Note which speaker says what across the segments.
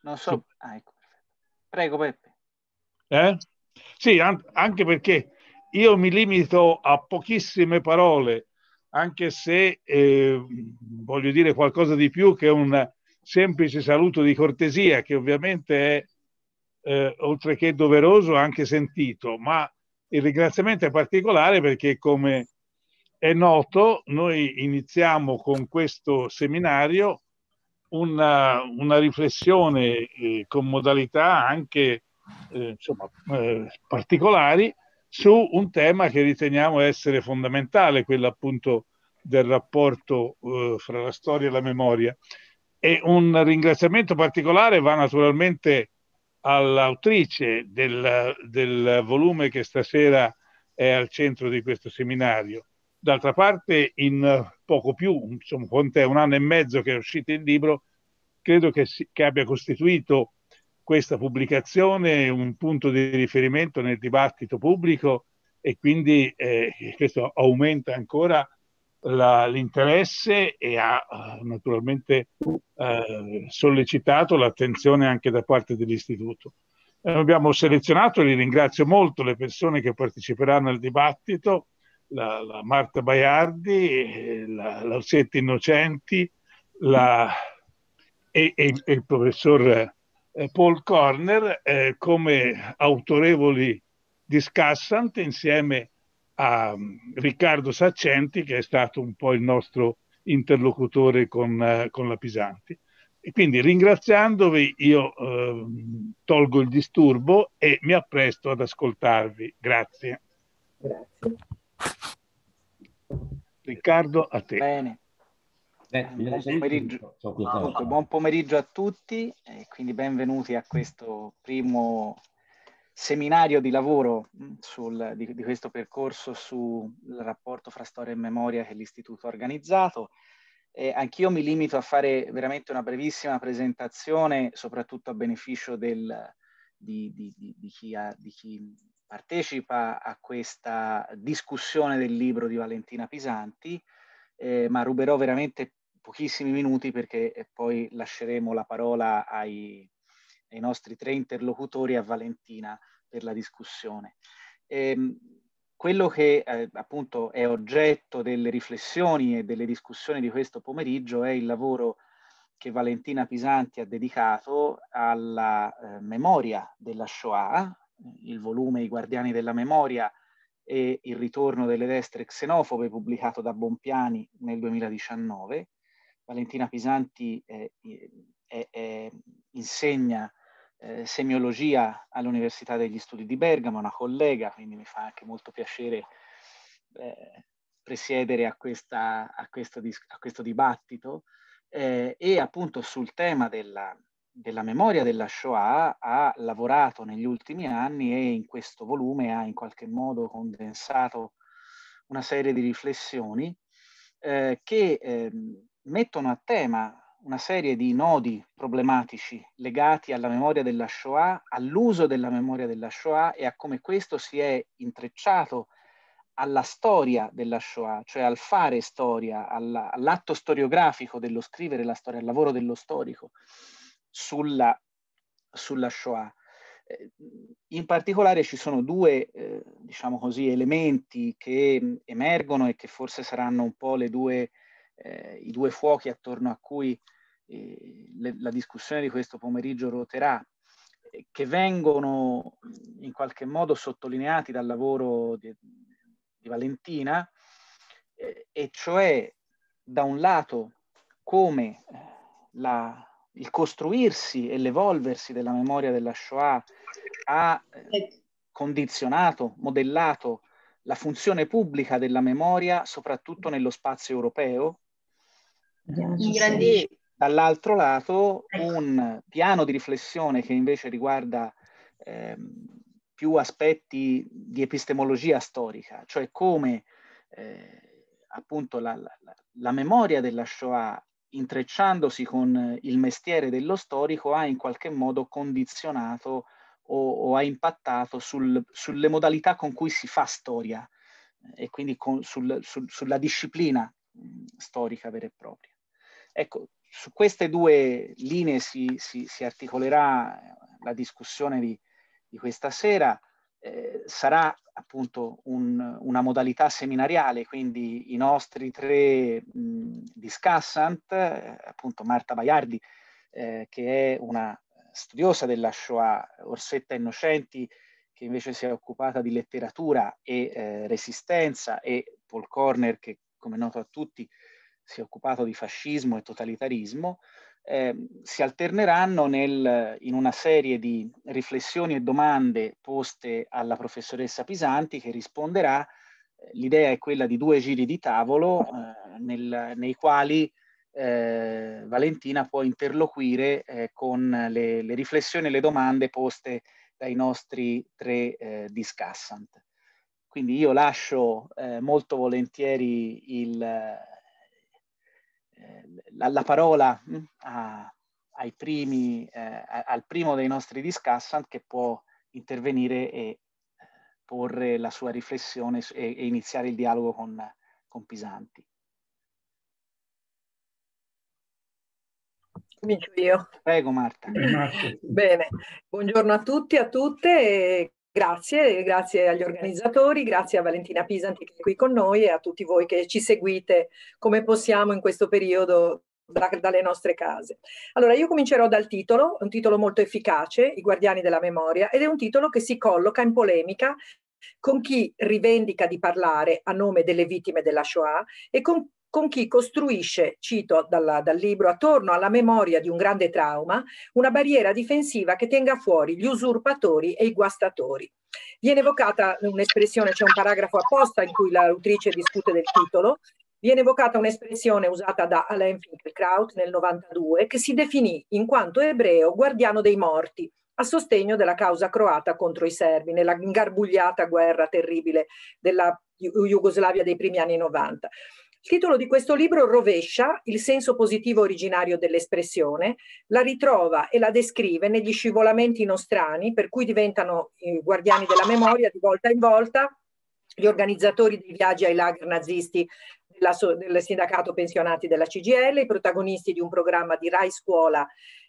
Speaker 1: Non so, ecco. Prego Peppe.
Speaker 2: Sì, anche perché io mi limito a pochissime parole, anche se voglio dire qualcosa di più che un semplice saluto di cortesia, che ovviamente è, oltre che doveroso, anche sentito, ma il ringraziamento è particolare perché, come è noto, noi iniziamo con questo seminario una riflessione con modalità anche insomma, particolari su un tema che riteniamo essere fondamentale, quello appunto del rapporto fra la storia e la memoria. E un ringraziamento particolare va naturalmente all'autrice del volume che stasera è al centro di questo seminario. D'altra parte, in poco più, insomma, quant'è, 1 anno e mezzo che è uscito il libro, credo che abbia costituito questa pubblicazione un punto di riferimento nel dibattito pubblico, e quindi questo aumenta ancora l'interesse e ha naturalmente sollecitato l'attenzione anche da parte dell'istituto. Abbiamo selezionato, e li ringrazio molto, le persone che parteciperanno al dibattito: la Marta Baiardi, la Orsetti Innocenti e il professor Paul Corner come autorevoli discussant, insieme a Riccardo Saccenti, che è stato un po' il nostro interlocutore con la Pisanti. E quindi, ringraziandovi, io tolgo il disturbo e mi appresto ad ascoltarvi. Grazie.
Speaker 3: Grazie.
Speaker 2: Riccardo, a te.
Speaker 1: Bene. Buon pomeriggio. Dunque, buon pomeriggio a tutti e quindi benvenuti a questo primo seminario di lavoro di questo percorso sul rapporto fra storia e memoria che l'Istituto ha organizzato. Anch'io mi limito a fare veramente una brevissima presentazione, soprattutto a beneficio di chi partecipa a questa discussione del libro di Valentina Pisanti, ma ruberò veramente pochissimi minuti perché poi lasceremo la parola ai nostri 3 interlocutori e a Valentina per la discussione. Quello che appunto è oggetto delle riflessioni e delle discussioni di questo pomeriggio è il lavoro che Valentina Pisanti ha dedicato alla memoria della Shoah, il volume I Guardiani della Memoria e Il ritorno delle destre xenofobe, pubblicato da Bompiani nel 2019. Valentina Pisanti insegna semiologia all'Università degli Studi di Bergamo, una collega, quindi mi fa anche molto piacere presiedere a questo dibattito, e appunto sul tema della memoria della Shoah ha lavorato negli ultimi anni e in questo volume ha in qualche modo condensato una serie di riflessioni che mettono a tema una serie di nodi problematici legati alla memoria della Shoah, all'uso della memoria della Shoah e a come questo si è intrecciato alla storia della Shoah, cioè al fare storia, all'atto storiografico dello scrivere la storia, al lavoro dello storico sulla Shoah. In particolare ci sono 2, diciamo così, elementi che emergono e che forse saranno un po' i 2 fuochi attorno a cui la discussione di questo pomeriggio ruoterà, che vengono in qualche modo sottolineati dal lavoro di Valentina, e cioè da un lato come il costruirsi e l'evolversi della memoria della Shoah ha condizionato, modellato la funzione pubblica della memoria, soprattutto nello spazio europeo, e dall'altro lato un piano di riflessione che invece riguarda più aspetti di epistemologia storica, cioè come appunto la memoria della Shoah, intrecciandosi con il mestiere dello storico, ha in qualche modo condizionato o ha impattato sulle modalità con cui si fa storia e quindi sulla disciplina storica vera e propria. Ecco, su queste due linee si articolerà la discussione di questa sera. Sarà appunto una modalità seminariale, quindi i nostri tre discussant, appunto Marta Baiardi, che è una studiosa della Shoah, Orsetta Innocenti, che invece si è occupata di letteratura e resistenza, e Paul Corner, che come è noto a tutti si è occupato di fascismo e totalitarismo, si alterneranno in una serie di riflessioni e domande poste alla professoressa Pisanti, che risponderà. L'idea è quella di 2 giri di tavolo nei quali Valentina può interloquire con le riflessioni e le domande poste dai nostri 3 discussant. Quindi io lascio molto volentieri la parola al primo dei nostri discussant, che può intervenire e porre la sua riflessione e iniziare il dialogo con Pisanti.
Speaker 3: Comincio io.
Speaker 1: Prego Marta.
Speaker 3: Bene, buongiorno a tutti e a tutte. Grazie agli organizzatori, grazie a Valentina Pisanti che è qui con noi e a tutti voi che ci seguite come possiamo in questo periodo dalle nostre case. Allora, io comincerò dal titolo, un titolo molto efficace, I guardiani della memoria, ed è un titolo che si colloca in polemica con chi rivendica di parlare a nome delle vittime della Shoah e con chi costruisce, cito dal libro, attorno alla memoria di un grande trauma, una barriera difensiva che tenga fuori gli usurpatori e i guastatori. Viene evocata un'espressione, c'è un paragrafo apposta in cui l'autrice discute del titolo, viene evocata un'espressione usata da Alain Finkielkraut nel 92, che si definì in quanto ebreo guardiano dei morti, a sostegno della causa croata contro i serbi, nella ingarbugliata guerra terribile della Jugoslavia dei primi anni 90. Il titolo di questo libro rovescia il senso positivo originario dell'espressione, la ritrova e la descrive negli scivolamenti nostrani, per cui diventano i guardiani della memoria di volta in volta gli organizzatori dei viaggi ai lager nazisti del sindacato pensionati della CGIL, i protagonisti di un programma di Rai Scuola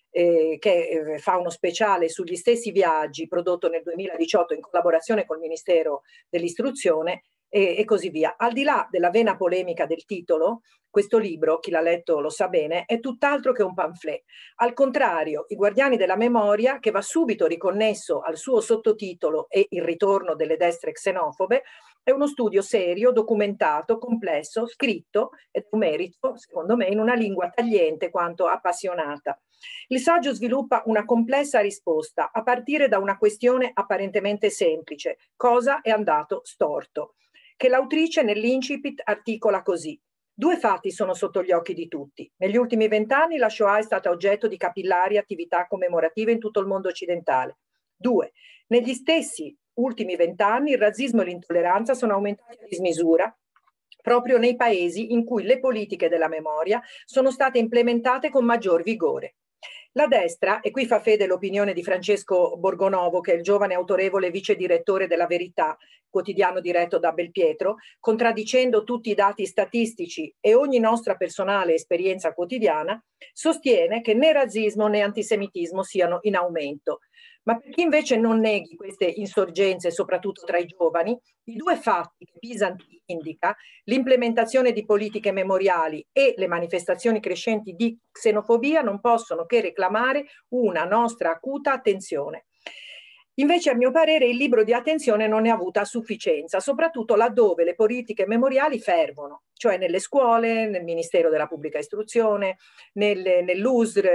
Speaker 3: che fa uno speciale sugli stessi viaggi prodotto nel 2018 in collaborazione col Ministero dell'Istruzione, e così via. Al di là della vena polemica del titolo, questo libro, chi l'ha letto lo sa bene, è tutt'altro che un pamphlet. Al contrario, I guardiani della memoria, che va subito riconnesso al suo sottotitolo e il ritorno delle destre xenofobe, è uno studio serio, documentato, complesso, scritto, ed è un merito, secondo me, in una lingua tagliente quanto appassionata. Il saggio sviluppa una complessa risposta a partire da una questione apparentemente semplice: cosa è andato storto? Che l'autrice nell'incipit articola così: 2 fatti sono sotto gli occhi di tutti. Negli ultimi 20 anni la Shoah è stata oggetto di capillari attività commemorative in tutto il mondo occidentale. 2. Negli stessi ultimi 20 anni il razzismo e l'intolleranza sono aumentati a dismisura proprio nei paesi in cui le politiche della memoria sono state implementate con maggior vigore. La destra, e qui fa fede l'opinione di Francesco Borgonovo, che è il giovane autorevole vice direttore della Verità, quotidiano diretto da Belpietro, contraddicendo tutti i dati statistici e ogni nostra personale esperienza quotidiana, sostiene che né razzismo né antisemitismo siano in aumento. Ma per chi invece non neghi queste insorgenze, soprattutto tra i giovani, i 2 fatti che Pisanti indica, l'implementazione di politiche memoriali e le manifestazioni crescenti di xenofobia, non possono che reclamare una nostra acuta attenzione. Invece, a mio parere, il libro di attenzione non ne ha avuta a sufficienza, soprattutto laddove le politiche memoriali fervono, cioè nelle scuole, nel Ministero della Pubblica Istruzione, nell'USR,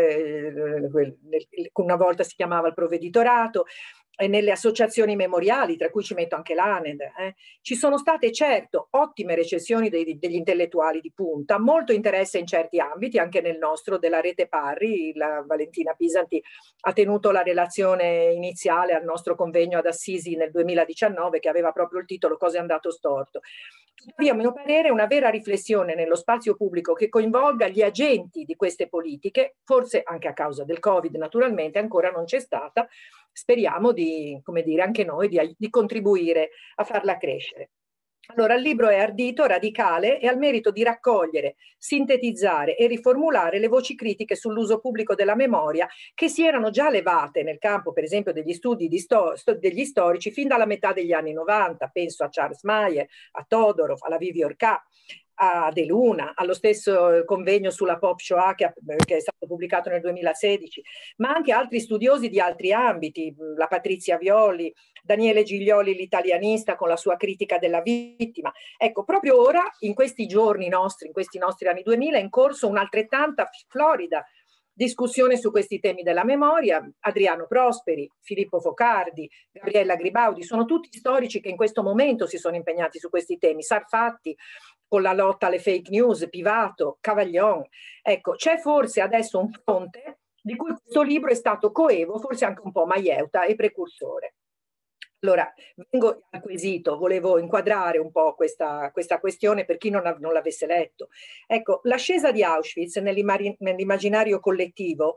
Speaker 3: una volta si chiamava il provveditorato, nelle associazioni memoriali, tra cui ci metto anche l'ANED. Ci sono state certo ottime recensioni degli intellettuali di punta, molto interesse in certi ambiti, anche nel nostro della Rete Parri. La Valentina Pisanti ha tenuto la relazione iniziale al nostro convegno ad Assisi nel 2019, che aveva proprio il titolo Cosa è andato storto. Tuttavia, a mio parere, una vera riflessione nello spazio pubblico che coinvolga gli agenti di queste politiche, forse anche a causa del Covid naturalmente, ancora non c'è stata. Speriamo di, come dire, anche noi di contribuire a farla crescere. Allora, il libro è ardito, radicale e ha il merito di raccogliere, sintetizzare e riformulare le voci critiche sull'uso pubblico della memoria che si erano già levate nel campo, per esempio, degli studi degli storici fin dalla metà degli anni 90. Penso a Charles Mayer, a Todorov, alla Vivier-K, a De Luna, allo stesso convegno sulla Pop Shoah che è stato pubblicato nel 2016, ma anche altri studiosi di altri ambiti, la Patrizia Violi, Daniele Giglioli, l'italianista, con la sua critica della vittima. Ecco, proprio ora, in questi giorni nostri, in questi nostri anni 2000, è in corso un'altrettanta florida discussione su questi temi della memoria. Adriano Prosperi, Filippo Focardi, Gabriella Gribaudi, sono tutti storici che in questo momento si sono impegnati su questi temi. Sarfatti, con la lotta alle fake news, Pivato, Cavaglion. Ecco, c'è forse adesso un fronte di cui questo libro è stato coevo, forse anche un po' maieuta e precursore. Allora, vengo al quesito, volevo inquadrare un po' questa questione per chi non l'avesse letto. Ecco, l'ascesa di Auschwitz nell'immaginario collettivo,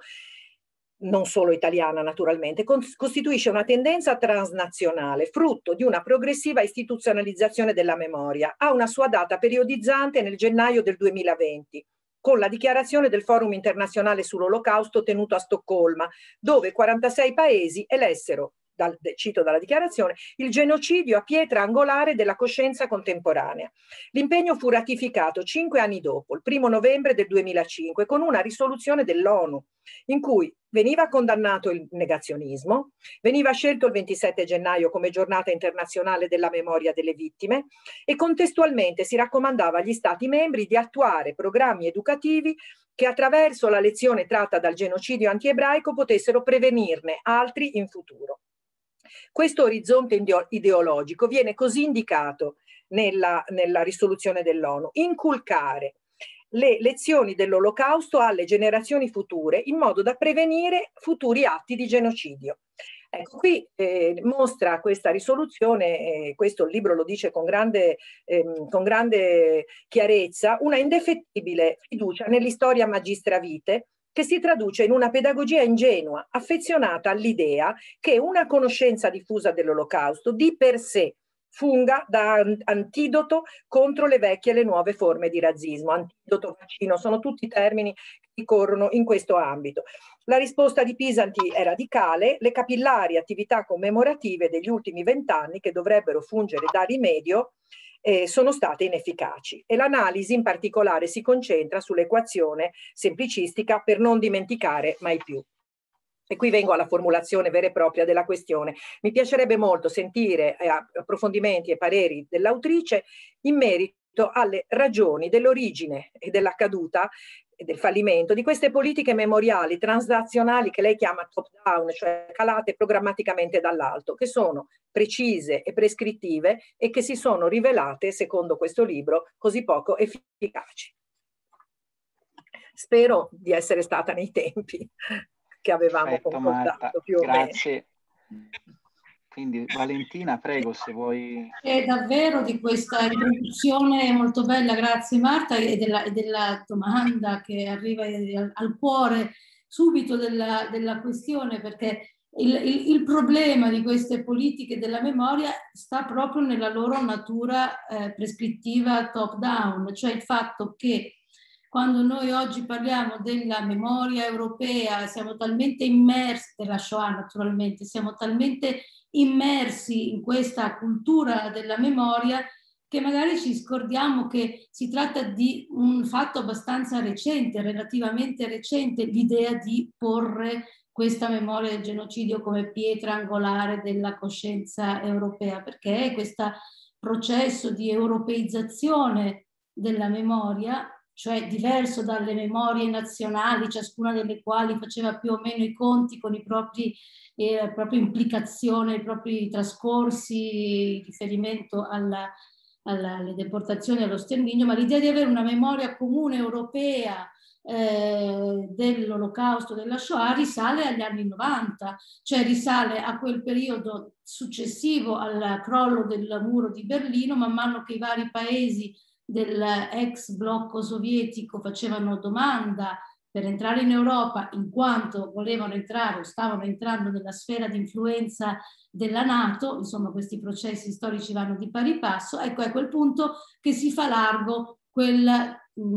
Speaker 3: non solo italiana naturalmente, costituisce una tendenza transnazionale, frutto di una progressiva istituzionalizzazione della memoria. Ha una sua data periodizzante nel gennaio del 2020, con la dichiarazione del Forum internazionale sull'Olocausto tenuto a Stoccolma, dove 46 paesi elessero, cito dalla dichiarazione, il genocidio a pietra angolare della coscienza contemporanea. L'impegno fu ratificato 5 anni dopo, il 1° novembre del 2005, con una risoluzione dell'ONU, in cui veniva condannato il negazionismo, veniva scelto il 27 gennaio come giornata internazionale della memoria delle vittime e contestualmente si raccomandava agli Stati membri di attuare programmi educativi che attraverso la lezione tratta dal genocidio antiebraico potessero prevenirne altri in futuro. Questo orizzonte ideologico viene così indicato nella risoluzione dell'ONU: inculcare le lezioni dell'Olocausto alle generazioni future in modo da prevenire futuri atti di genocidio. Ecco, qui mostra questa risoluzione, questo libro lo dice con grande chiarezza, una indefettibile fiducia nell'istoria magistra vitae, che si traduce in una pedagogia ingenua, affezionata all'idea che una conoscenza diffusa dell'Olocausto di per sé funga da antidoto contro le vecchie e le nuove forme di razzismo. Antidoto, vaccino, sono tutti termini che corrono in questo ambito. La risposta di Pisanti è radicale: le capillari attività commemorative degli ultimi 20 anni, che dovrebbero fungere da rimedio, sono state inefficaci, e l'analisi in particolare si concentra sull'equazione semplicistica per non dimenticare mai più. E qui vengo alla formulazione vera e propria della questione. Mi piacerebbe molto sentire approfondimenti e pareri dell'autrice in merito alle ragioni dell'origine e della caduta e del fallimento di queste politiche memoriali transnazionali che lei chiama top down, cioè calate programmaticamente dall'alto, che sono precise e prescrittive e che si sono rivelate, secondo questo libro, così poco efficaci. Spero di essere stata nei tempi che avevamo concordato, più o meno.
Speaker 1: Grazie. Quindi Valentina, prego, se vuoi.
Speaker 4: Davvero di questa introduzione molto bella, grazie Marta, e della domanda che arriva al cuore subito della questione, perché il problema di queste politiche della memoria sta proprio nella loro natura prescrittiva top down, cioè il fatto che quando noi oggi parliamo della memoria europea siamo talmente immersi, della Shoah naturalmente, siamo talmente immersi in questa cultura della memoria che magari ci scordiamo che si tratta di un fatto abbastanza recente, relativamente recente, l'idea di porre questa memoria del genocidio come pietra angolare della coscienza europea, perché è questo processo di europeizzazione della memoria, cioè diverso dalle memorie nazionali, ciascuna delle quali faceva più o meno i conti con i proprie implicazioni, i propri trascorsi, in riferimento alle deportazioni e allo sterminio, ma l'idea di avere una memoria comune europea dell'Olocausto, della Shoah, risale agli anni 90, cioè risale a quel periodo successivo al crollo del muro di Berlino, man mano che i vari paesi dell'ex blocco sovietico facevano domanda per entrare in Europa, in quanto volevano entrare o stavano entrando nella sfera di influenza della NATO, insomma questi processi storici vanno di pari passo, ecco, è a quel punto che si fa largo quel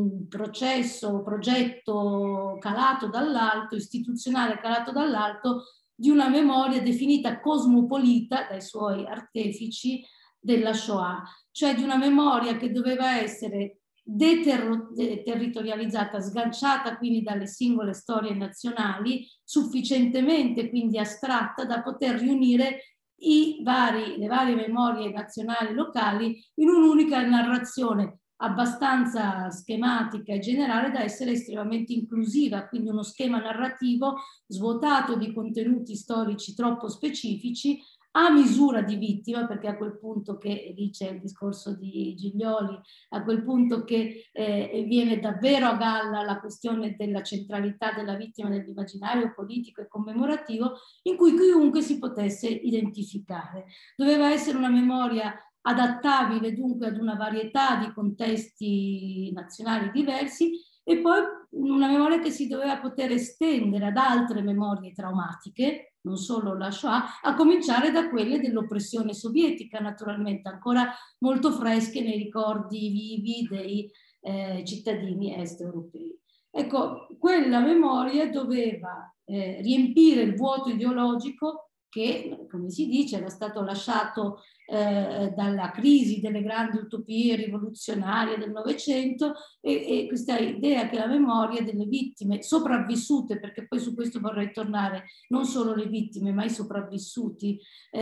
Speaker 4: progetto calato dall'alto, istituzionale calato dall'alto, di una memoria definita cosmopolita dai suoi artefici della Shoah, cioè di una memoria che doveva essere deterritorializzata, sganciata quindi dalle singole storie nazionali, sufficientemente quindi astratta da poter riunire le varie memorie nazionali e locali in un'unica narrazione abbastanza schematica e generale da essere estremamente inclusiva, quindi uno schema narrativo svuotato di contenuti storici troppo specifici, a misura di vittima, perché a quel punto che, lì c'è il discorso di Giglioli, a quel punto che viene davvero a galla la questione della centralità della vittima nell'immaginario politico e commemorativo, in cui chiunque si potesse identificare. Doveva essere una memoria adattabile dunque ad una varietà di contesti nazionali diversi, e poi una memoria che si doveva poter estendere ad altre memorie traumatiche, non solo la Shoah, a cominciare da quelle dell'oppressione sovietica, naturalmente ancora molto fresche nei ricordi vivi dei cittadini est europei. Ecco, quella memoria doveva riempire il vuoto ideologico che, come si dice, era stato lasciato dalla crisi delle grandi utopie rivoluzionarie del Novecento, e questa idea che la memoria delle vittime sopravvissute, perché poi su questo vorrei tornare, non solo le vittime ma i sopravvissuti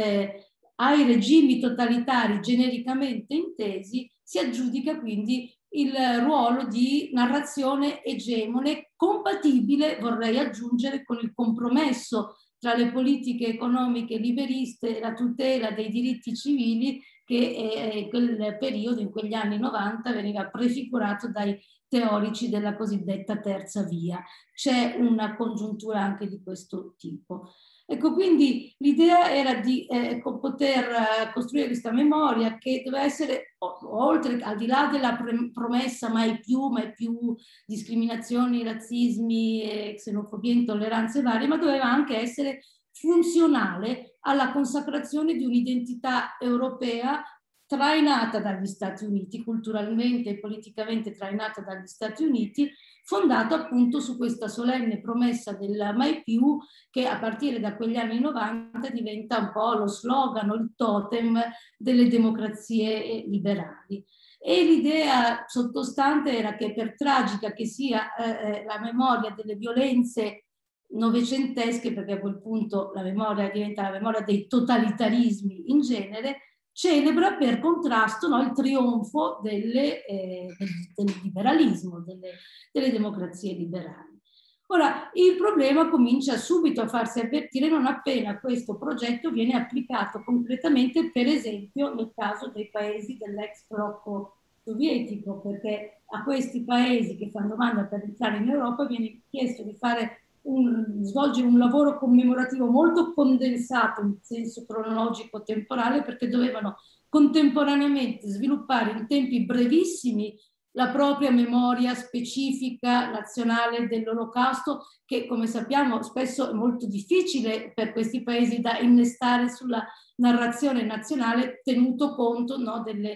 Speaker 4: ai regimi totalitari genericamente intesi, si aggiudica quindi il ruolo di narrazione egemone, compatibile, vorrei aggiungere, con il compromesso tra le politiche economiche liberiste e la tutela dei diritti civili che in quel periodo, in quegli anni 90, veniva prefigurato dai teorici della cosiddetta terza via. C'è una congiuntura anche di questo tipo. Ecco, quindi l'idea era di poter costruire questa memoria che doveva essere, oltre, al di là della promessa mai più discriminazioni, razzismi, xenofobie, intolleranze varie, ma doveva anche essere funzionale alla consacrazione di un'identità europea trainata dagli Stati Uniti, culturalmente e politicamente trainata dagli Stati Uniti, fondato appunto su questa solenne promessa del mai più, che a partire da quegli anni 90 diventa un po' lo slogan o il totem delle democrazie liberali. E l'idea sottostante era che, per tragica che sia la memoria delle violenze novecentesche, perché a quel punto la memoria diventa la memoria dei totalitarismi in genere, celebra per contrasto, no, il trionfo del liberalismo, delle democrazie liberali. Ora, il problema comincia subito a farsi avvertire non appena questo progetto viene applicato concretamente, per esempio nel caso dei paesi dell'ex blocco sovietico, perché a questi paesi che fanno domanda per entrare in Europa viene chiesto di svolgere un lavoro commemorativo molto condensato in senso cronologico temporale, perché dovevano contemporaneamente sviluppare in tempi brevissimi la propria memoria specifica nazionale dell'Olocausto, che, come sappiamo, spesso è molto difficile per questi paesi da innestare sulla narrazione nazionale, tenuto conto, no, delle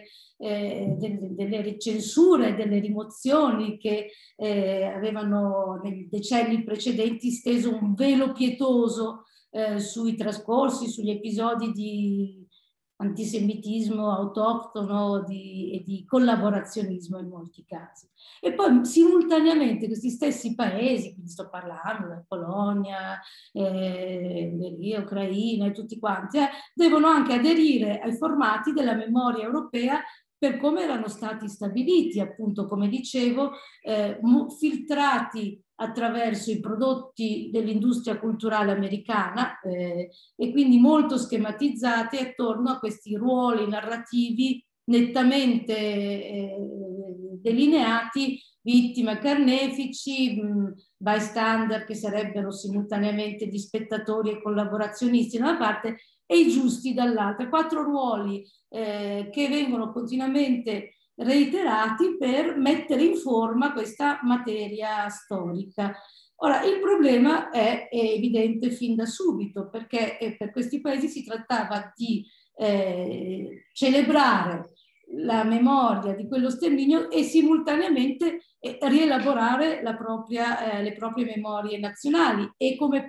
Speaker 4: censure, delle rimozioni che avevano nei decenni precedenti steso un velo pietoso sui trascorsi, sugli episodi di antisemitismo autoctono e di collaborazionismo in molti casi. E poi simultaneamente questi stessi paesi, quindi sto parlando della Polonia, Ucraina e tutti quanti, devono anche aderire ai formati della memoria europea per come erano stati stabiliti, appunto, come dicevo, filtrati attraverso i prodotti dell'industria culturale americana e quindi molto schematizzati attorno a questi ruoli narrativi nettamente delineati, vittima, carnefici, bystander, che sarebbero simultaneamente di spettatori e collaborazionisti da una parte, e i giusti dall'altra. 4 ruoli che vengono continuamente reiterati per mettere in forma questa materia storica. Ora, il problema è evidente fin da subito, perché per questi paesi si trattava di celebrare la memoria di quello sterminio e simultaneamente rielaborare le proprie memorie nazionali. E come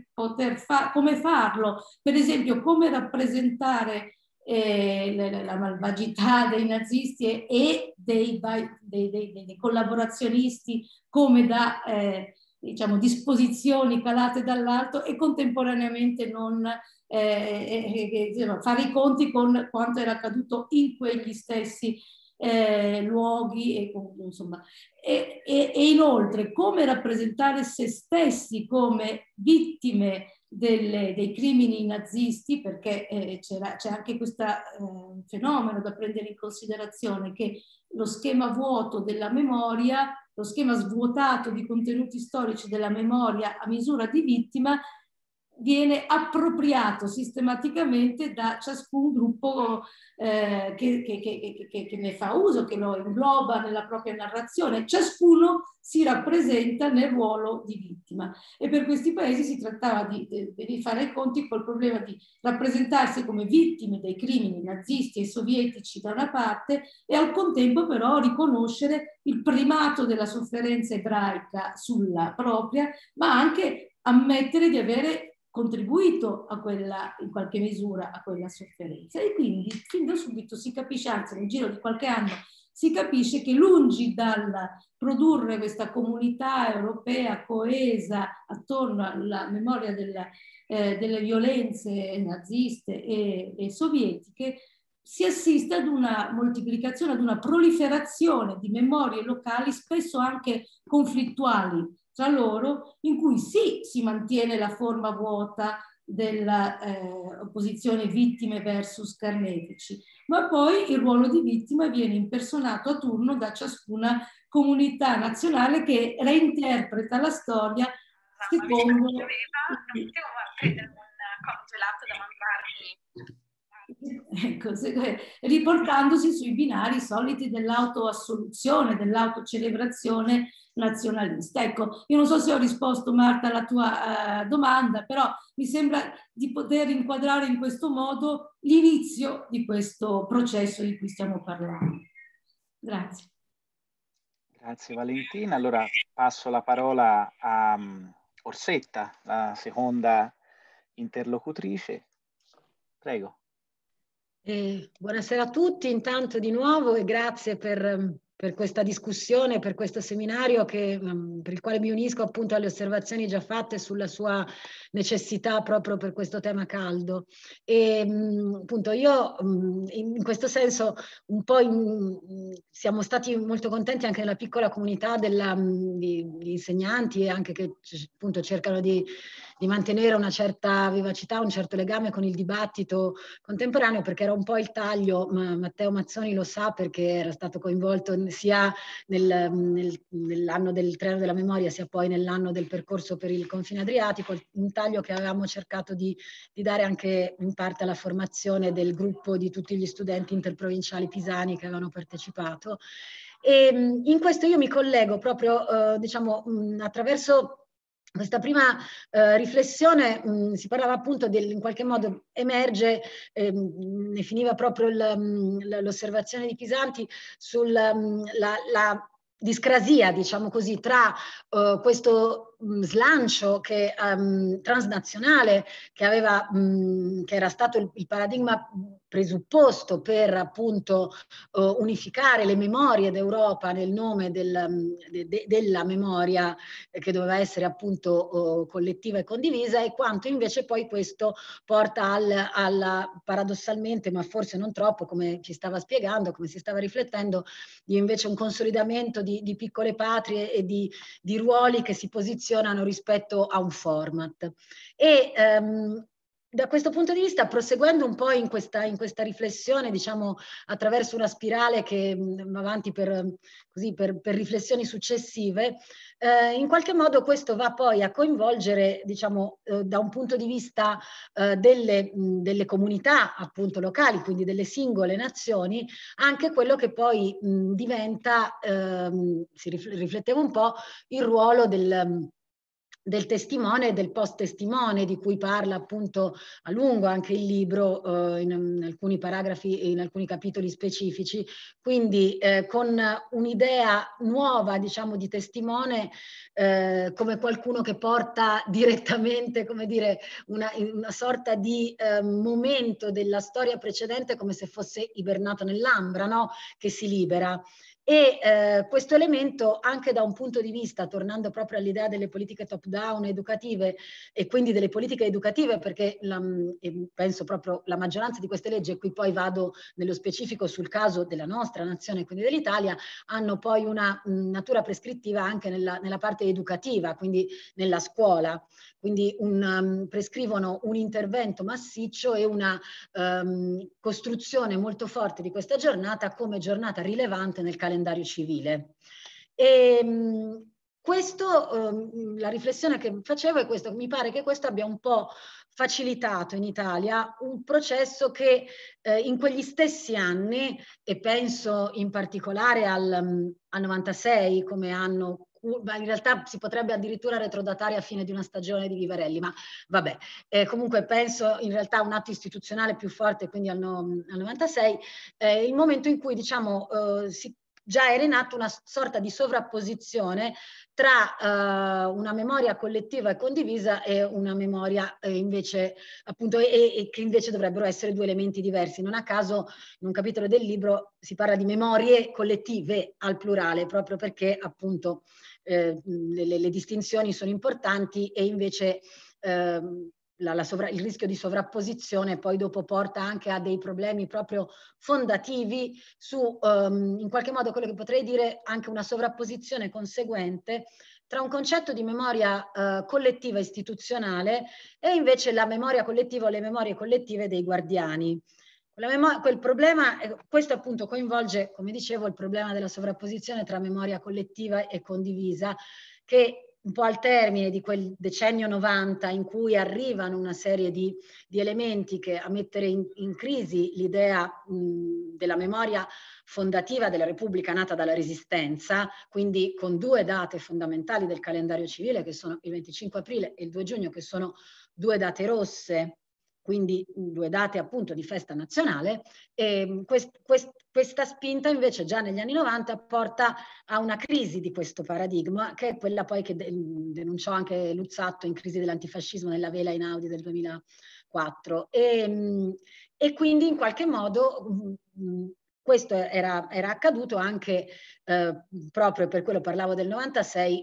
Speaker 4: farlo? Per esempio, come rappresentare la malvagità dei nazisti e dei collaborazionisti come da diciamo, disposizioni calate dall'alto, e contemporaneamente non fare i conti con quanto era accaduto in quegli stessi luoghi e, insomma, e inoltre come rappresentare se stessi come vittime dei crimini nazisti, perché c'è anche questo fenomeno da prendere in considerazione, che lo schema vuoto della memoria, lo schema svuotato di contenuti storici della memoria a misura di vittima, viene appropriato sistematicamente da ciascun gruppo che ne fa uso, che lo ingloba nella propria narrazione. Ciascuno si rappresenta nel ruolo di vittima, e per questi paesi si trattava di fare i conti col problema di rappresentarsi come vittime dei crimini nazisti e sovietici da una parte, e al contempo però riconoscere il primato della sofferenza ebraica sulla propria, ma anche ammettere di avere contribuito a quella, in qualche misura, a quella sofferenza. E quindi fin da subito si capisce, anzi nel giro di qualche anno si capisce che, lungi dal produrre questa comunità europea coesa attorno alla memoria delle violenze naziste e sovietiche, si assiste ad una moltiplicazione, ad una proliferazione di memorie locali, spesso anche conflittuali tra loro, in cui sì, si mantiene la forma vuota della opposizione vittime versus carnefici, ma poi il ruolo di vittima viene impersonato a turno da ciascuna comunità nazionale, che reinterpreta la storia secondo... Ecco, riportandosi sui binari soliti dell'autoassoluzione, dell'autocelebrazione nazionalista. Ecco, io non so se ho risposto, Marta, alla tua domanda, però mi sembra di poter inquadrare in questo modo l'inizio di questo processo di cui stiamo parlando. Grazie.
Speaker 1: Grazie Valentina. Allora passo la parola a Orsetta, la seconda interlocutrice. Prego.
Speaker 5: Buonasera a tutti, intanto di nuovo, e grazie per questa discussione, per questo seminario per il quale mi unisco appunto alle osservazioni già fatte sulla sua necessità proprio per questo tema caldo. E appunto io in questo senso un po' siamo stati molto contenti anche nella piccola comunità di insegnanti, e anche che appunto cercano di mantenere una certa vivacità, un certo legame con il dibattito contemporaneo, perché era un po' il taglio, ma Matteo Mazzoni lo sa perché era stato coinvolto sia nell'anno del treno della memoria, sia poi nell'anno del percorso per il confine adriatico, un taglio che avevamo cercato di dare anche in parte alla formazione del gruppo di tutti gli studenti interprovinciali pisani che avevano partecipato. E in questo io mi collego proprio, diciamo, attraverso questa prima riflessione. Si parlava appunto in qualche modo emerge, ne finiva proprio l'osservazione di Pisanti sulla discrasia, diciamo così, tra questo slancio transnazionale che era stato il paradigma presupposto per appunto unificare le memorie d'Europa nel nome della memoria che doveva essere appunto collettiva e condivisa, e quanto invece poi questo porta paradossalmente, ma forse non troppo, come ci stava spiegando, come si stava riflettendo, di invece un consolidamento di piccole patrie e di ruoli che si posizionano rispetto a un format. E da questo punto di vista, proseguendo un po' in questa riflessione, diciamo, attraverso una spirale che va avanti per riflessioni successive, in qualche modo questo va poi a coinvolgere, diciamo, da un punto di vista delle comunità appunto locali, quindi delle singole nazioni, anche quello che poi diventa, riflettevo un po', il ruolo del testimone e del post-testimone, di cui parla appunto a lungo anche il libro in alcuni paragrafi, in alcuni capitoli specifici, quindi con un'idea nuova, diciamo, di testimone come qualcuno che porta direttamente, come dire, una sorta di momento della storia precedente, come se fosse ibernato nell'ambra, no? Che si libera. E questo elemento, anche da un punto di vista, tornando proprio all'idea delle politiche top-down educative e quindi delle politiche educative, perché penso proprio la maggioranza di queste leggi, e qui poi vado nello specifico sul caso della nostra nazione, quindi dell'Italia, hanno poi una natura prescrittiva anche nella parte educativa, quindi nella scuola. Quindi prescrivono un intervento massiccio e una costruzione molto forte di questa giornata come giornata rilevante nel calendario civile. E la riflessione che facevo è questo: mi pare che questo abbia un po' facilitato in Italia un processo che in quegli stessi anni, e penso in particolare al 96 come anno, ma in realtà si potrebbe addirittura retrodatare a fine di una stagione di Vivarelli, ma vabbè, comunque penso in realtà a un atto istituzionale più forte, quindi al 96, il momento in cui, diciamo, già era in atto una sorta di sovrapposizione tra una memoria collettiva e condivisa e una memoria invece, appunto, e che invece dovrebbero essere due elementi diversi. Non a caso in un capitolo del libro si parla di memorie collettive al plurale, proprio perché appunto le distinzioni sono importanti, e invece il rischio di sovrapposizione poi dopo porta anche a dei problemi proprio fondativi su, in qualche modo, quello che potrei dire anche una sovrapposizione conseguente tra un concetto di memoria collettiva istituzionale e invece la memoria collettiva o le memorie collettive dei guardiani. Quel problema, questo appunto coinvolge, come dicevo, il problema della sovrapposizione tra memoria collettiva e condivisa, che un po' al termine di quel decennio 90 in cui arrivano una serie di elementi che a mettere in crisi l'idea della memoria fondativa della Repubblica nata dalla Resistenza, quindi con due date fondamentali del calendario civile, che sono il 25 aprile e il 2 giugno, che sono due date rosse, quindi due date appunto di festa nazionale. E questa spinta invece già negli anni 90 porta a una crisi di questo paradigma, che è quella poi che denunciò anche Luzzatto in Crisi dell'antifascismo nella Vela Einaudi del 2004. E quindi in qualche modo questo era accaduto anche proprio per quello parlavo del 96,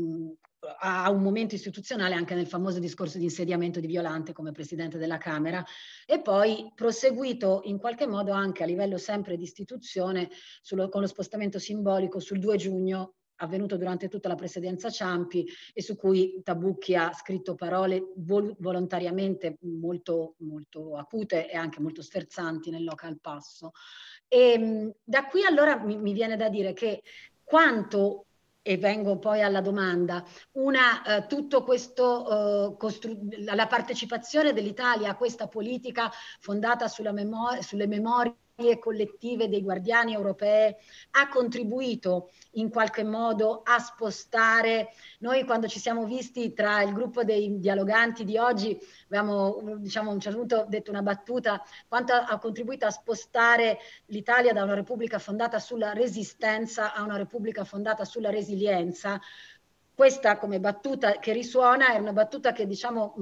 Speaker 5: a un momento istituzionale, anche nel famoso discorso di insediamento di Violante come Presidente della Camera, e poi proseguito in qualche modo anche a livello sempre di istituzione con lo spostamento simbolico sul 2 giugno avvenuto durante tutta la presidenza Ciampi, e su cui Tabucchi ha scritto parole volontariamente molto, molto acute e anche molto sferzanti nel Local Passo. E da qui allora mi viene da dire che quanto, e vengo poi alla domanda, tutto questo, la partecipazione dell'Italia a questa politica fondata sulle memorie collettive dei guardiani europee ha contribuito in qualche modo a spostare. Noi, quando ci siamo visti tra il gruppo dei dialoganti di oggi, abbiamo, diciamo, a un certo punto detto una battuta: quanto ha contribuito a spostare l'Italia da una repubblica fondata sulla resistenza a una repubblica fondata sulla resilienza. Questa, come battuta che risuona, è una battuta che, diciamo,